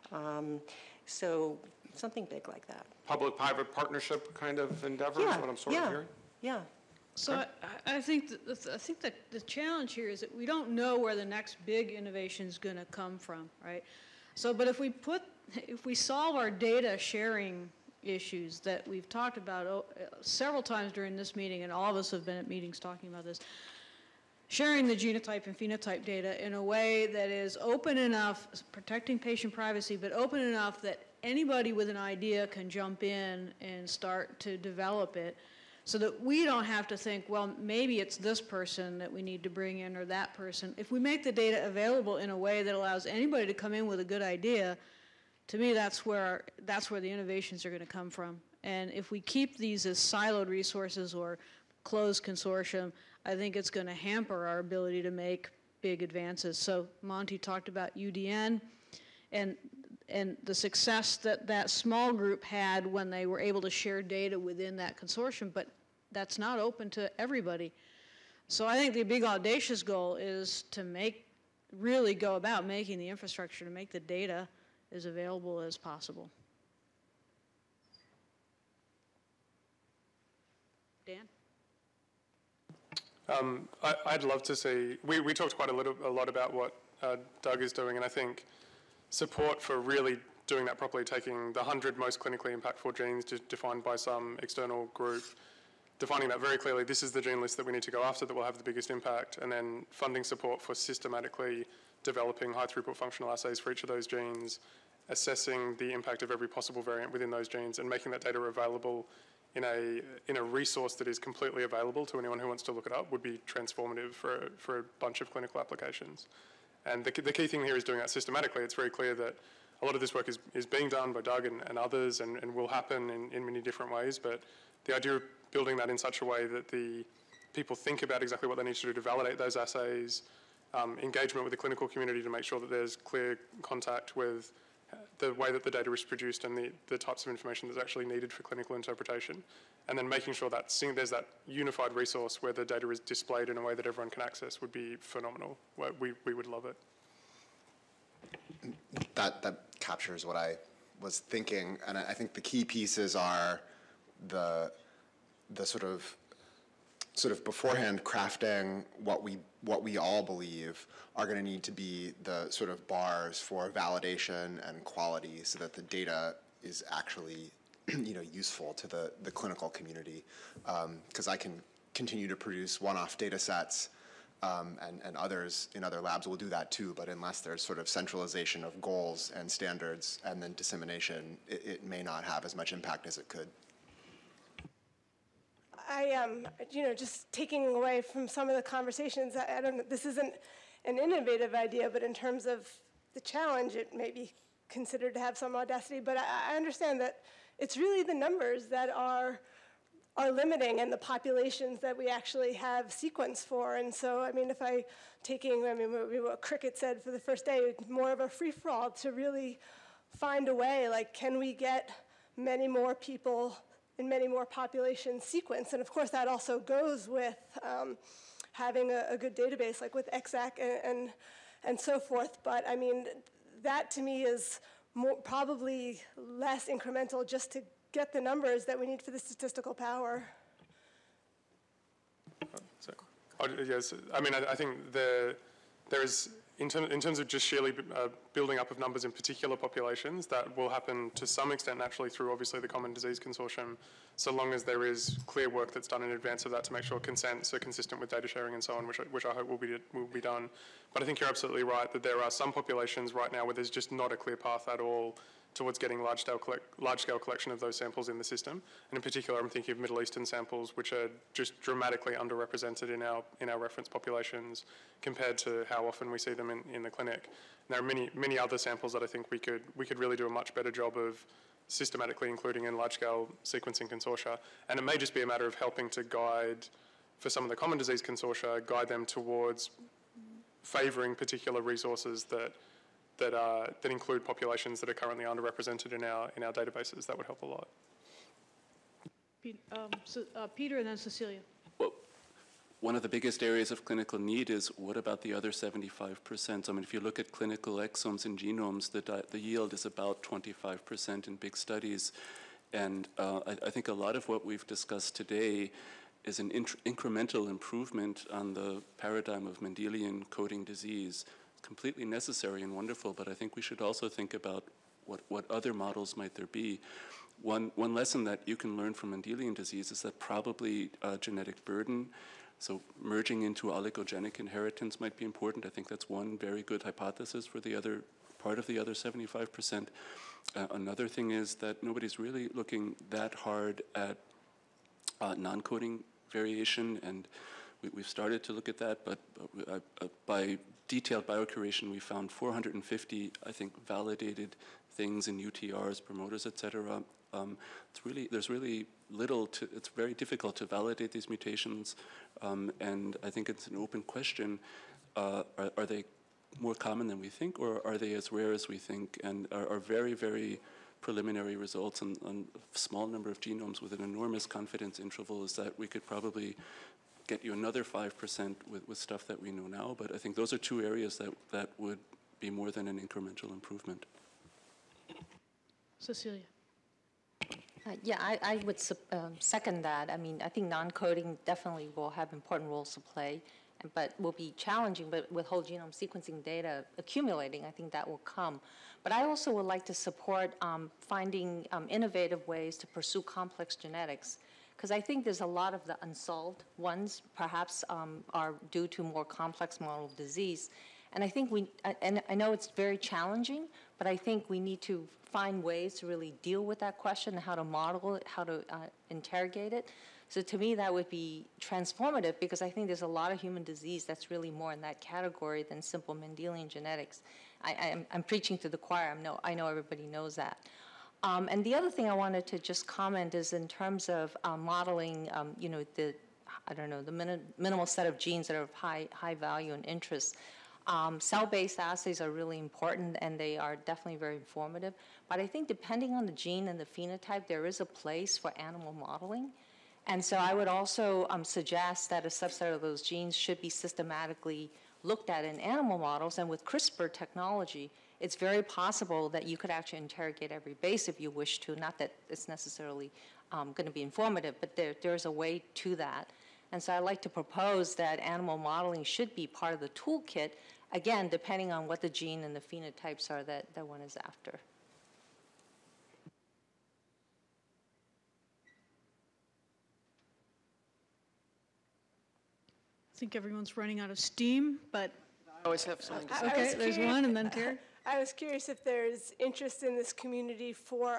So something big like that. Public-private partnership kind of endeavor is what I'm sort of hearing? Yeah. So I think that the challenge here is that we don't know where the next big innovation is going to come from, right? So, but if we solve our data sharing issues that we've talked about several times during this meeting, and all of us have been at meetings talking about this, sharing the genotype and phenotype data in a way that is open enough, protecting patient privacy, but open enough that anybody with an idea can jump in and start to develop it, so that we don't have to think, well, maybe it's this person that we need to bring in or that person. If we make the data available in a way that allows anybody to come in with a good idea, to me that's where the innovations are going to come from. And if we keep these as siloed resources or closed consortium, I think it's going to hamper our ability to make big advances. So Monty talked about UDN and the success that small group had when they were able to share data within that consortium, but that's not open to everybody. So I think the big audacious goal is to really go about making the infrastructure to make the data as available as possible. Dan? I'd love to see, we talked quite a lot about what Doug is doing, and I think support for really doing that properly, taking the 100 most clinically impactful genes defined by some external group, defining that very clearly, this is the gene list that we need to go after that will have the biggest impact, and then funding support for systematically developing high throughput functional assays for each of those genes, assessing the impact of every possible variant within those genes, and making that data available in a resource that is completely available to anyone who wants to look it up would be transformative for a bunch of clinical applications. And the key thing here is doing that systematically. It's very clear that a lot of this work is being done by Doug and others and will happen in many different ways, but the idea of building that in such a way that the people think about exactly what they need to do to validate those assays, engagement with the clinical community to make sure that there's clear contact with the way that the data is produced and the types of information that's actually needed for clinical interpretation, and then making sure that there's that unified resource where the data is displayed in a way that everyone can access would be phenomenal. We would love it. That captures what I was thinking, and I think the key pieces are the sort of beforehand crafting what we all believe are going to need to be the sort of bars for validation and quality, so that the data is actually useful to the clinical community. Because I can continue to produce one-off data sets, and others in other labs will do that too, but unless there's sort of centralization of goals and standards and then dissemination, it may not have as much impact as it could. Just taking away from some of the conversations, I don't know, this isn't an innovative idea, but in terms of the challenge, it may be considered to have some audacity, but I understand that it's really the numbers that are limiting and the populations that we actually have sequence for. And so, if what Cricket said for the first day, more of a free-for-all to really find a way, like, can we get many more people in many more populations sequenced? And of course, that also goes with having a good database, like with EXAC and so forth. But that to me is probably less incremental just to get the numbers that we need for the statistical power. Yes, I think there is, in terms of just sheerly building up of numbers in particular populations, that will happen to some extent naturally through obviously the Common Disease Consortium, so long as there is clear work that's done in advance of that to make sure consents are consistent with data sharing and so on, which I hope will be done. But I think you're absolutely right that there are some populations right now where there's just not a clear path at all towards getting large-scale collection of those samples in the system. And in particular, I'm thinking of Middle Eastern samples, which are just dramatically underrepresented in our reference populations compared to how often we see them in the clinic. And there are many other samples that I think we could really do a much better job of systematically including in large-scale sequencing consortia. And it may just be a matter of helping to guide, for some of the common disease consortia, guide them towards favouring particular resources that include populations that are currently underrepresented in our databases. That would help a lot. Peter and then Cecilia. Well, one of the biggest areas of clinical need is what about the other 75%? If you look at clinical exomes and genomes, the yield is about 25% in big studies. And I think a lot of what we've discussed today is an incremental improvement on the paradigm of Mendelian coding disease. Completely necessary and wonderful, but I think we should also think about what other models might there be. One lesson that you can learn from Mendelian disease is that probably genetic burden, so merging into oligogenic inheritance might be important. I think that's one very good hypothesis for the other part of the other 75%. Another thing is that nobody's really looking that hard at non-coding variation, and we've started to look at that, but by detailed biocuration, we found 450, I think, validated things in UTRs, promoters, et cetera. There's really little it's very difficult to validate these mutations, and I think it's an open question. Are they more common than we think, or are they as rare as we think? And are very, very preliminary results on a small number of genomes with an enormous confidence interval is that we could probably get you another 5% with stuff that we know now. But I think those are two areas that would be more than an incremental improvement. Cecilia. Yeah, I would second that. I mean, I think non-coding definitely will have important roles to play, but will be challenging. But with whole genome sequencing data accumulating, I think that will come. But I also would like to support finding innovative ways to pursue complex genetics, because I think there's a lot of the unsolved ones perhaps are due to more complex model of disease. And I think and I know it's very challenging, but I think we need to find ways to really deal with that question, how to model it, how to interrogate it. So to me, that would be transformative, because I think there's a lot of human disease that's really more in that category than simple Mendelian genetics. I'm preaching to the choir. I know everybody knows that. And the other thing I wanted to just comment is in terms of modeling, the minimal set of genes that are of high value and interest. Cell-based assays are really important, and they are definitely very informative. But I think depending on the gene and the phenotype, there is a place for animal modeling. And so I would also suggest that a subset of those genes should be systematically looked at in animal models. And with CRISPR technology, it's very possible that you could actually interrogate every base if you wish to. Not that it's necessarily going to be informative, but there's a way to that. And so I'd like to propose that animal modeling should be part of the toolkit, again, depending on what the gene and the phenotypes are that one is after. I think everyone's running out of steam, but I always have something to say. Okay, there's one, and then Terry. I was curious if there's interest in this community for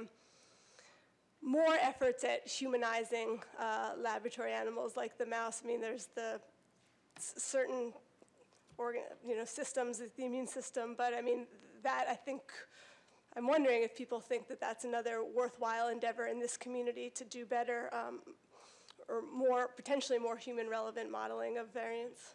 more efforts at humanizing laboratory animals like the mouse. I mean, there's the certain systems, the immune system, but I mean, that I think, I'm wondering if people think that that's another worthwhile endeavor in this community to do better or potentially more human relevant modeling of variants.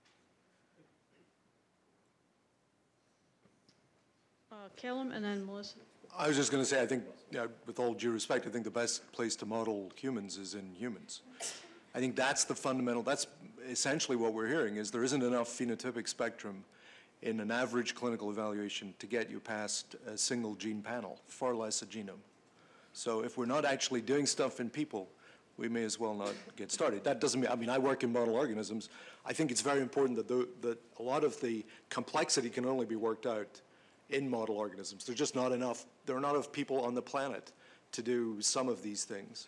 Calum, and then Melissa. I was just going to say, I think, with all due respect, I think the best place to model humans is in humans. I think that's the fundamental, that's essentially what we're hearing, is there isn't enough phenotypic spectrum in an average clinical evaluation to get you past a single gene panel, far less a genome. So if we're not actually doing stuff in people, we may as well not get started. That doesn't mean, I mean, I work in model organisms. I think it's very important that a lot of the complexity can only be worked out in model organisms. There's just not enough, there are not enough people on the planet to do some of these things.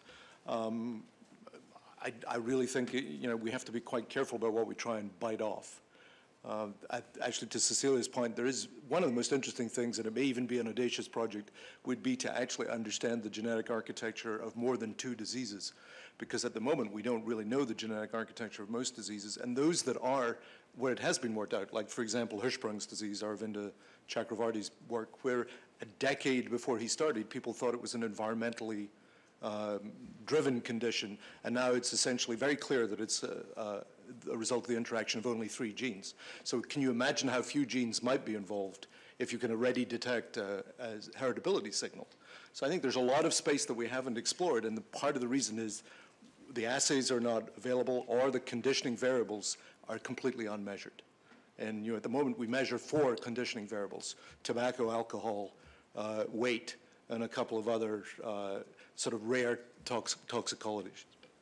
I really think, we have to be quite careful about what we try and bite off. Actually, to Cecilia's point, there is one of the most interesting things, and it may even be an audacious project, would be to actually understand the genetic architecture of more than 2 diseases. Because at the moment, we don't really know the genetic architecture of most diseases. And those that are, where it has been worked out, like, for example, Hirschsprung's disease, Aravinda Chakravarti's work, where a decade before he started, people thought it was an environmentally driven condition, and now it's essentially very clear that it's a result of the interaction of only 3 genes. So can you imagine how few genes might be involved if you can already detect a heritability signal? So I think there's a lot of space that we haven't explored, and part of the reason is the assays are not available, or the conditioning variables are completely unmeasured. And at the moment we measure 4 conditioning variables: tobacco, alcohol, weight, and a couple of other sort of rare toxicologies.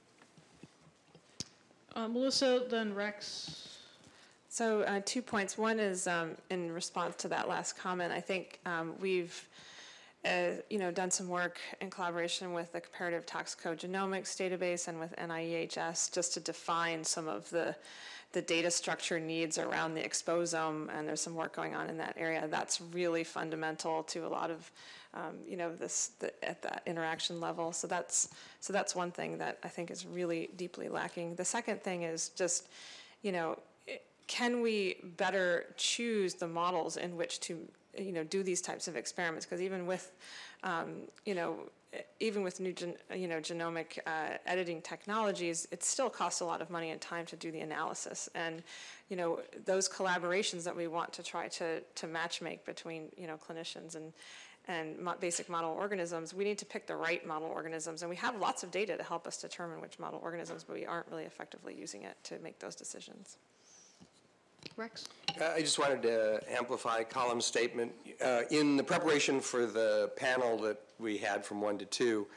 Melissa, then Rex. So 2 points. One is in response to that last comment. I think we've done some work in collaboration with the Comparative Toxicogenomics database and with NIEHS just to define some of the data structure needs around the exposome, and there's some work going on in that area. That's really fundamental to a lot of, at that interaction level. So that's one thing that I think is really deeply lacking. The second thing is just, can we better choose the models in which to, do these types of experiments? Because even with, new genomic editing technologies, it still costs a lot of money and time to do the analysis. And, those collaborations that we want to try to matchmake between, clinicians and basic model organisms, we need to pick the right model organisms. And we have lots of data to help us determine which model organisms, but we aren't really effectively using it to make those decisions. Rex? I just wanted to amplify Colum's statement. In the preparation for the panel that we had from 1 to 2,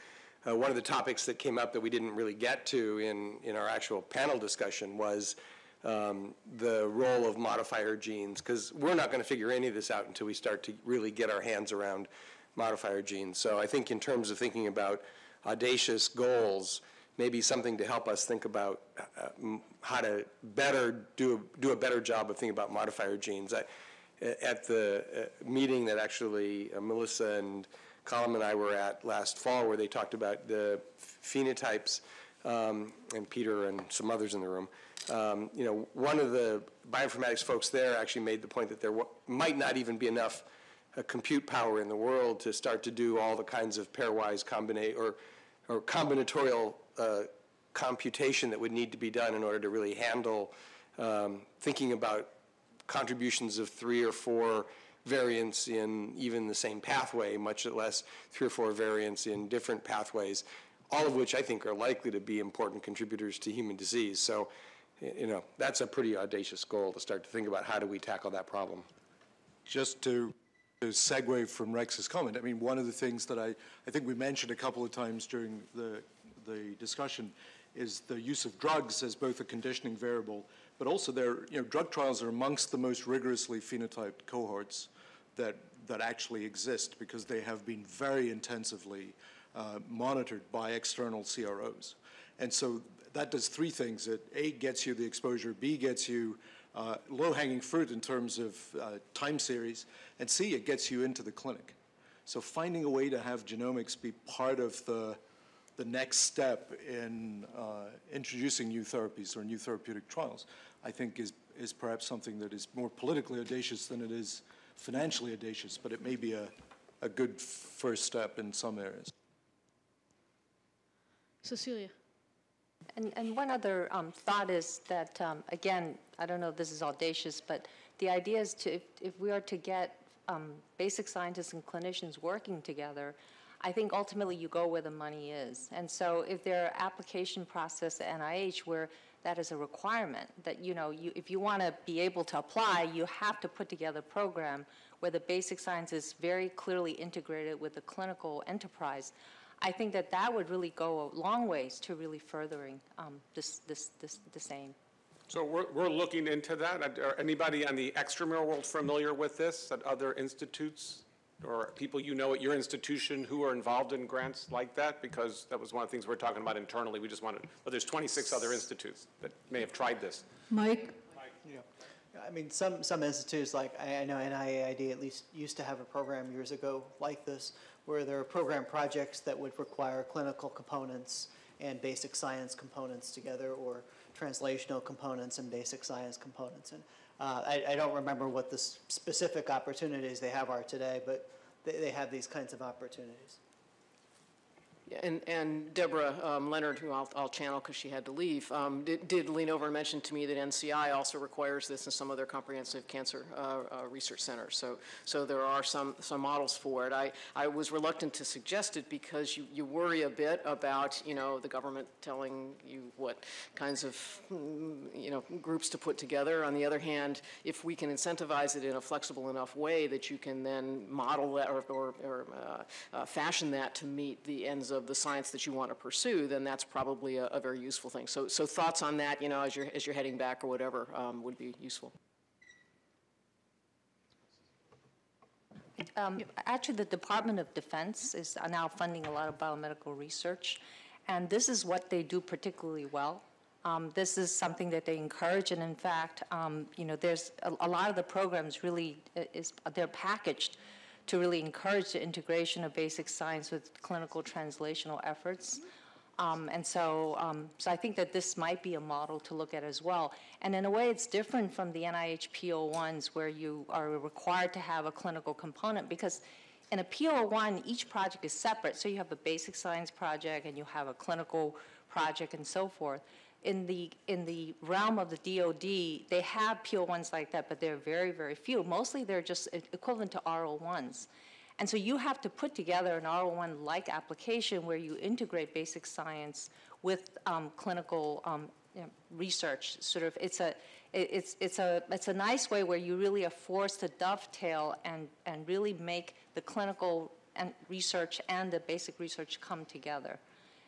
one of the topics that came up that we didn't really get to in our actual panel discussion was the role of modifier genes, because we're not going to figure any of this out until we start to really get our hands around modifier genes. So I think in terms of thinking about audacious goals, maybe something to help us think about how to do a better job of thinking about modifier genes. At the meeting that actually Melissa and Colin and I were at last fall, where they talked about the phenotypes, and Peter and some others in the room, one of the bioinformatics folks there actually made the point that there might not even be enough compute power in the world to start to do all the kinds of pairwise or combinatorial computation that would need to be done in order to really handle thinking about contributions of 3 or 4 variants in even the same pathway, much less 3 or 4 variants in different pathways, all of which I think are likely to be important contributors to human disease. So, that's a pretty audacious goal to start to think about how do we tackle that problem. Just to segue from Rex's comment, I mean, one of the things that I think we mentioned a couple of times during the discussion is the use of drugs as both a conditioning variable, but also drug trials are amongst the most rigorously phenotyped cohorts that actually exist, because they have been very intensively monitored by external CROs. And so that does 3 things. It A, gets you the exposure, B, gets you low-hanging fruit in terms of time series, and C, it gets you into the clinic. So finding a way to have genomics be part of the next step in introducing new therapies or new therapeutic trials, I think is perhaps something that is more politically audacious than it is financially audacious, but it may be a good first step in some areas. Cecilia. And one other thought is that, again, I don't know if this is audacious, but the idea is if we are to get basic scientists and clinicians working together, I think ultimately you go where the money is. And so if there are application process at NIH where that is a requirement, that if you want to be able to apply, you have to put together a program where the basic science is very clearly integrated with the clinical enterprise, I think that would really go a long ways to really furthering the same. So we're looking into that. Are anybody on the extramural world familiar with this at other institutes or people at your institution who are involved in grants like that? Because that was one of the things we're talking about internally. We just wanted, there's 26 other institutes that may have tried this. Mike? Yeah. I mean, some institutes, like I know NIAID at least used to have a program years ago like this, where there are program projects that would require clinical components and basic science components together, or translational components and basic science components. And I don't remember what the specific opportunities they have are today, but they have these kinds of opportunities. Yeah, and Deborah Leonard, who I'll channel because she had to leave, did lean over and mention to me that NCI also requires this in some of their comprehensive cancer research centers. So there are some models for it. I was reluctant to suggest it because you worry a bit about the government telling you what kinds of groups to put together. On the other hand, if we can incentivize it in a flexible enough way that you can then model that or fashion that to meet the ends of the science that you want to pursue, then that's probably a very useful thing. So thoughts on that, as you're heading back or whatever, would be useful. Actually, the Department of Defense is now funding a lot of biomedical research, and this is what they do particularly well. This is something that they encourage, and in fact, there's a lot of the programs really they're packaged to really encourage the integration of basic science with clinical translational efforts. So I think that this might be a model to look at as well. And in a way, it's different from the NIH P01s where you are required to have a clinical component, because in a P01, each project is separate. So you have a basic science project and you have a clinical project and so forth. In the realm of the DoD, they have P01s like that, but they're very, very few. Mostly they're just equivalent to R01s. And so you have to put together an R01-like application where you integrate basic science with clinical research. Sort of, it's a nice way where you really are forced to dovetail and really make the clinical and research and the basic research come together.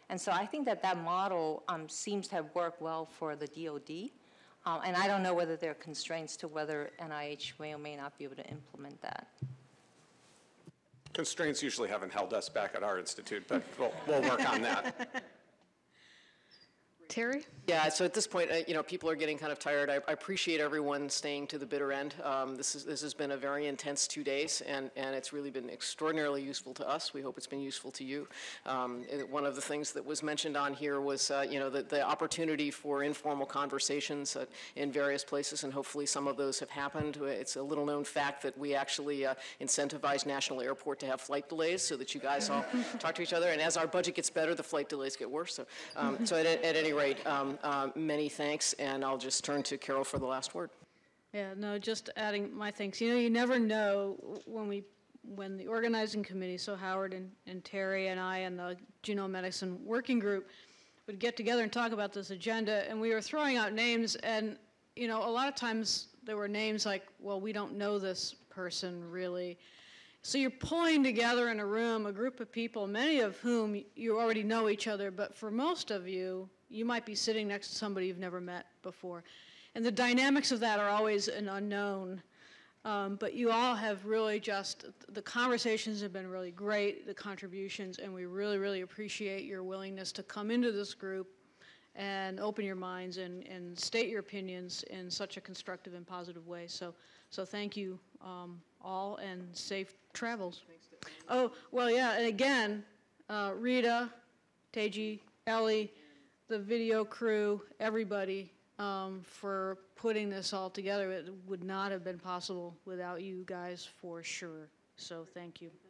And so I think that that model seems to have worked well for the DoD. And I don't know whether there are constraints to whether NIH may or may not be able to implement that. Constraints usually haven't held us back at our institute, but we'll work on that. Terry? Yeah, so at this point, people are getting kind of tired. I appreciate everyone staying to the bitter end. This has been a very intense 2 days, and it's really been extraordinarily useful to us. We hope it's been useful to you. One of the things that was mentioned on here was, the opportunity for informal conversations in various places, and hopefully some of those have happened. It's a little-known fact that we actually incentivize National Airport to have flight delays so that you guys all talk to each other. And as our budget gets better, the flight delays get worse. So, at any rate, many thanks, and I'll just turn to Carol for the last word. Yeah, no, just adding my thanks. You never know when the organizing committee, so Howard and Terry and I and the Genome Medicine Working Group would get together and talk about this agenda, and we were throwing out names, and a lot of times there were names like, well, we don't know this person really. So you're pulling together in a room a group of people, many of whom you already know each other, but for most of you, you might be sitting next to somebody you've never met before. And the dynamics of that are always an unknown. But you all have really the conversations have been really great, the contributions, and we really, really appreciate your willingness to come into this group and open your minds and state your opinions in such a constructive and positive way. So thank you all, and safe travels. Oh, well, yeah, and again, Rita, Teji, Ellie, the video crew, everybody, for putting this all together. It would not have been possible without you guys, for sure. So thank you.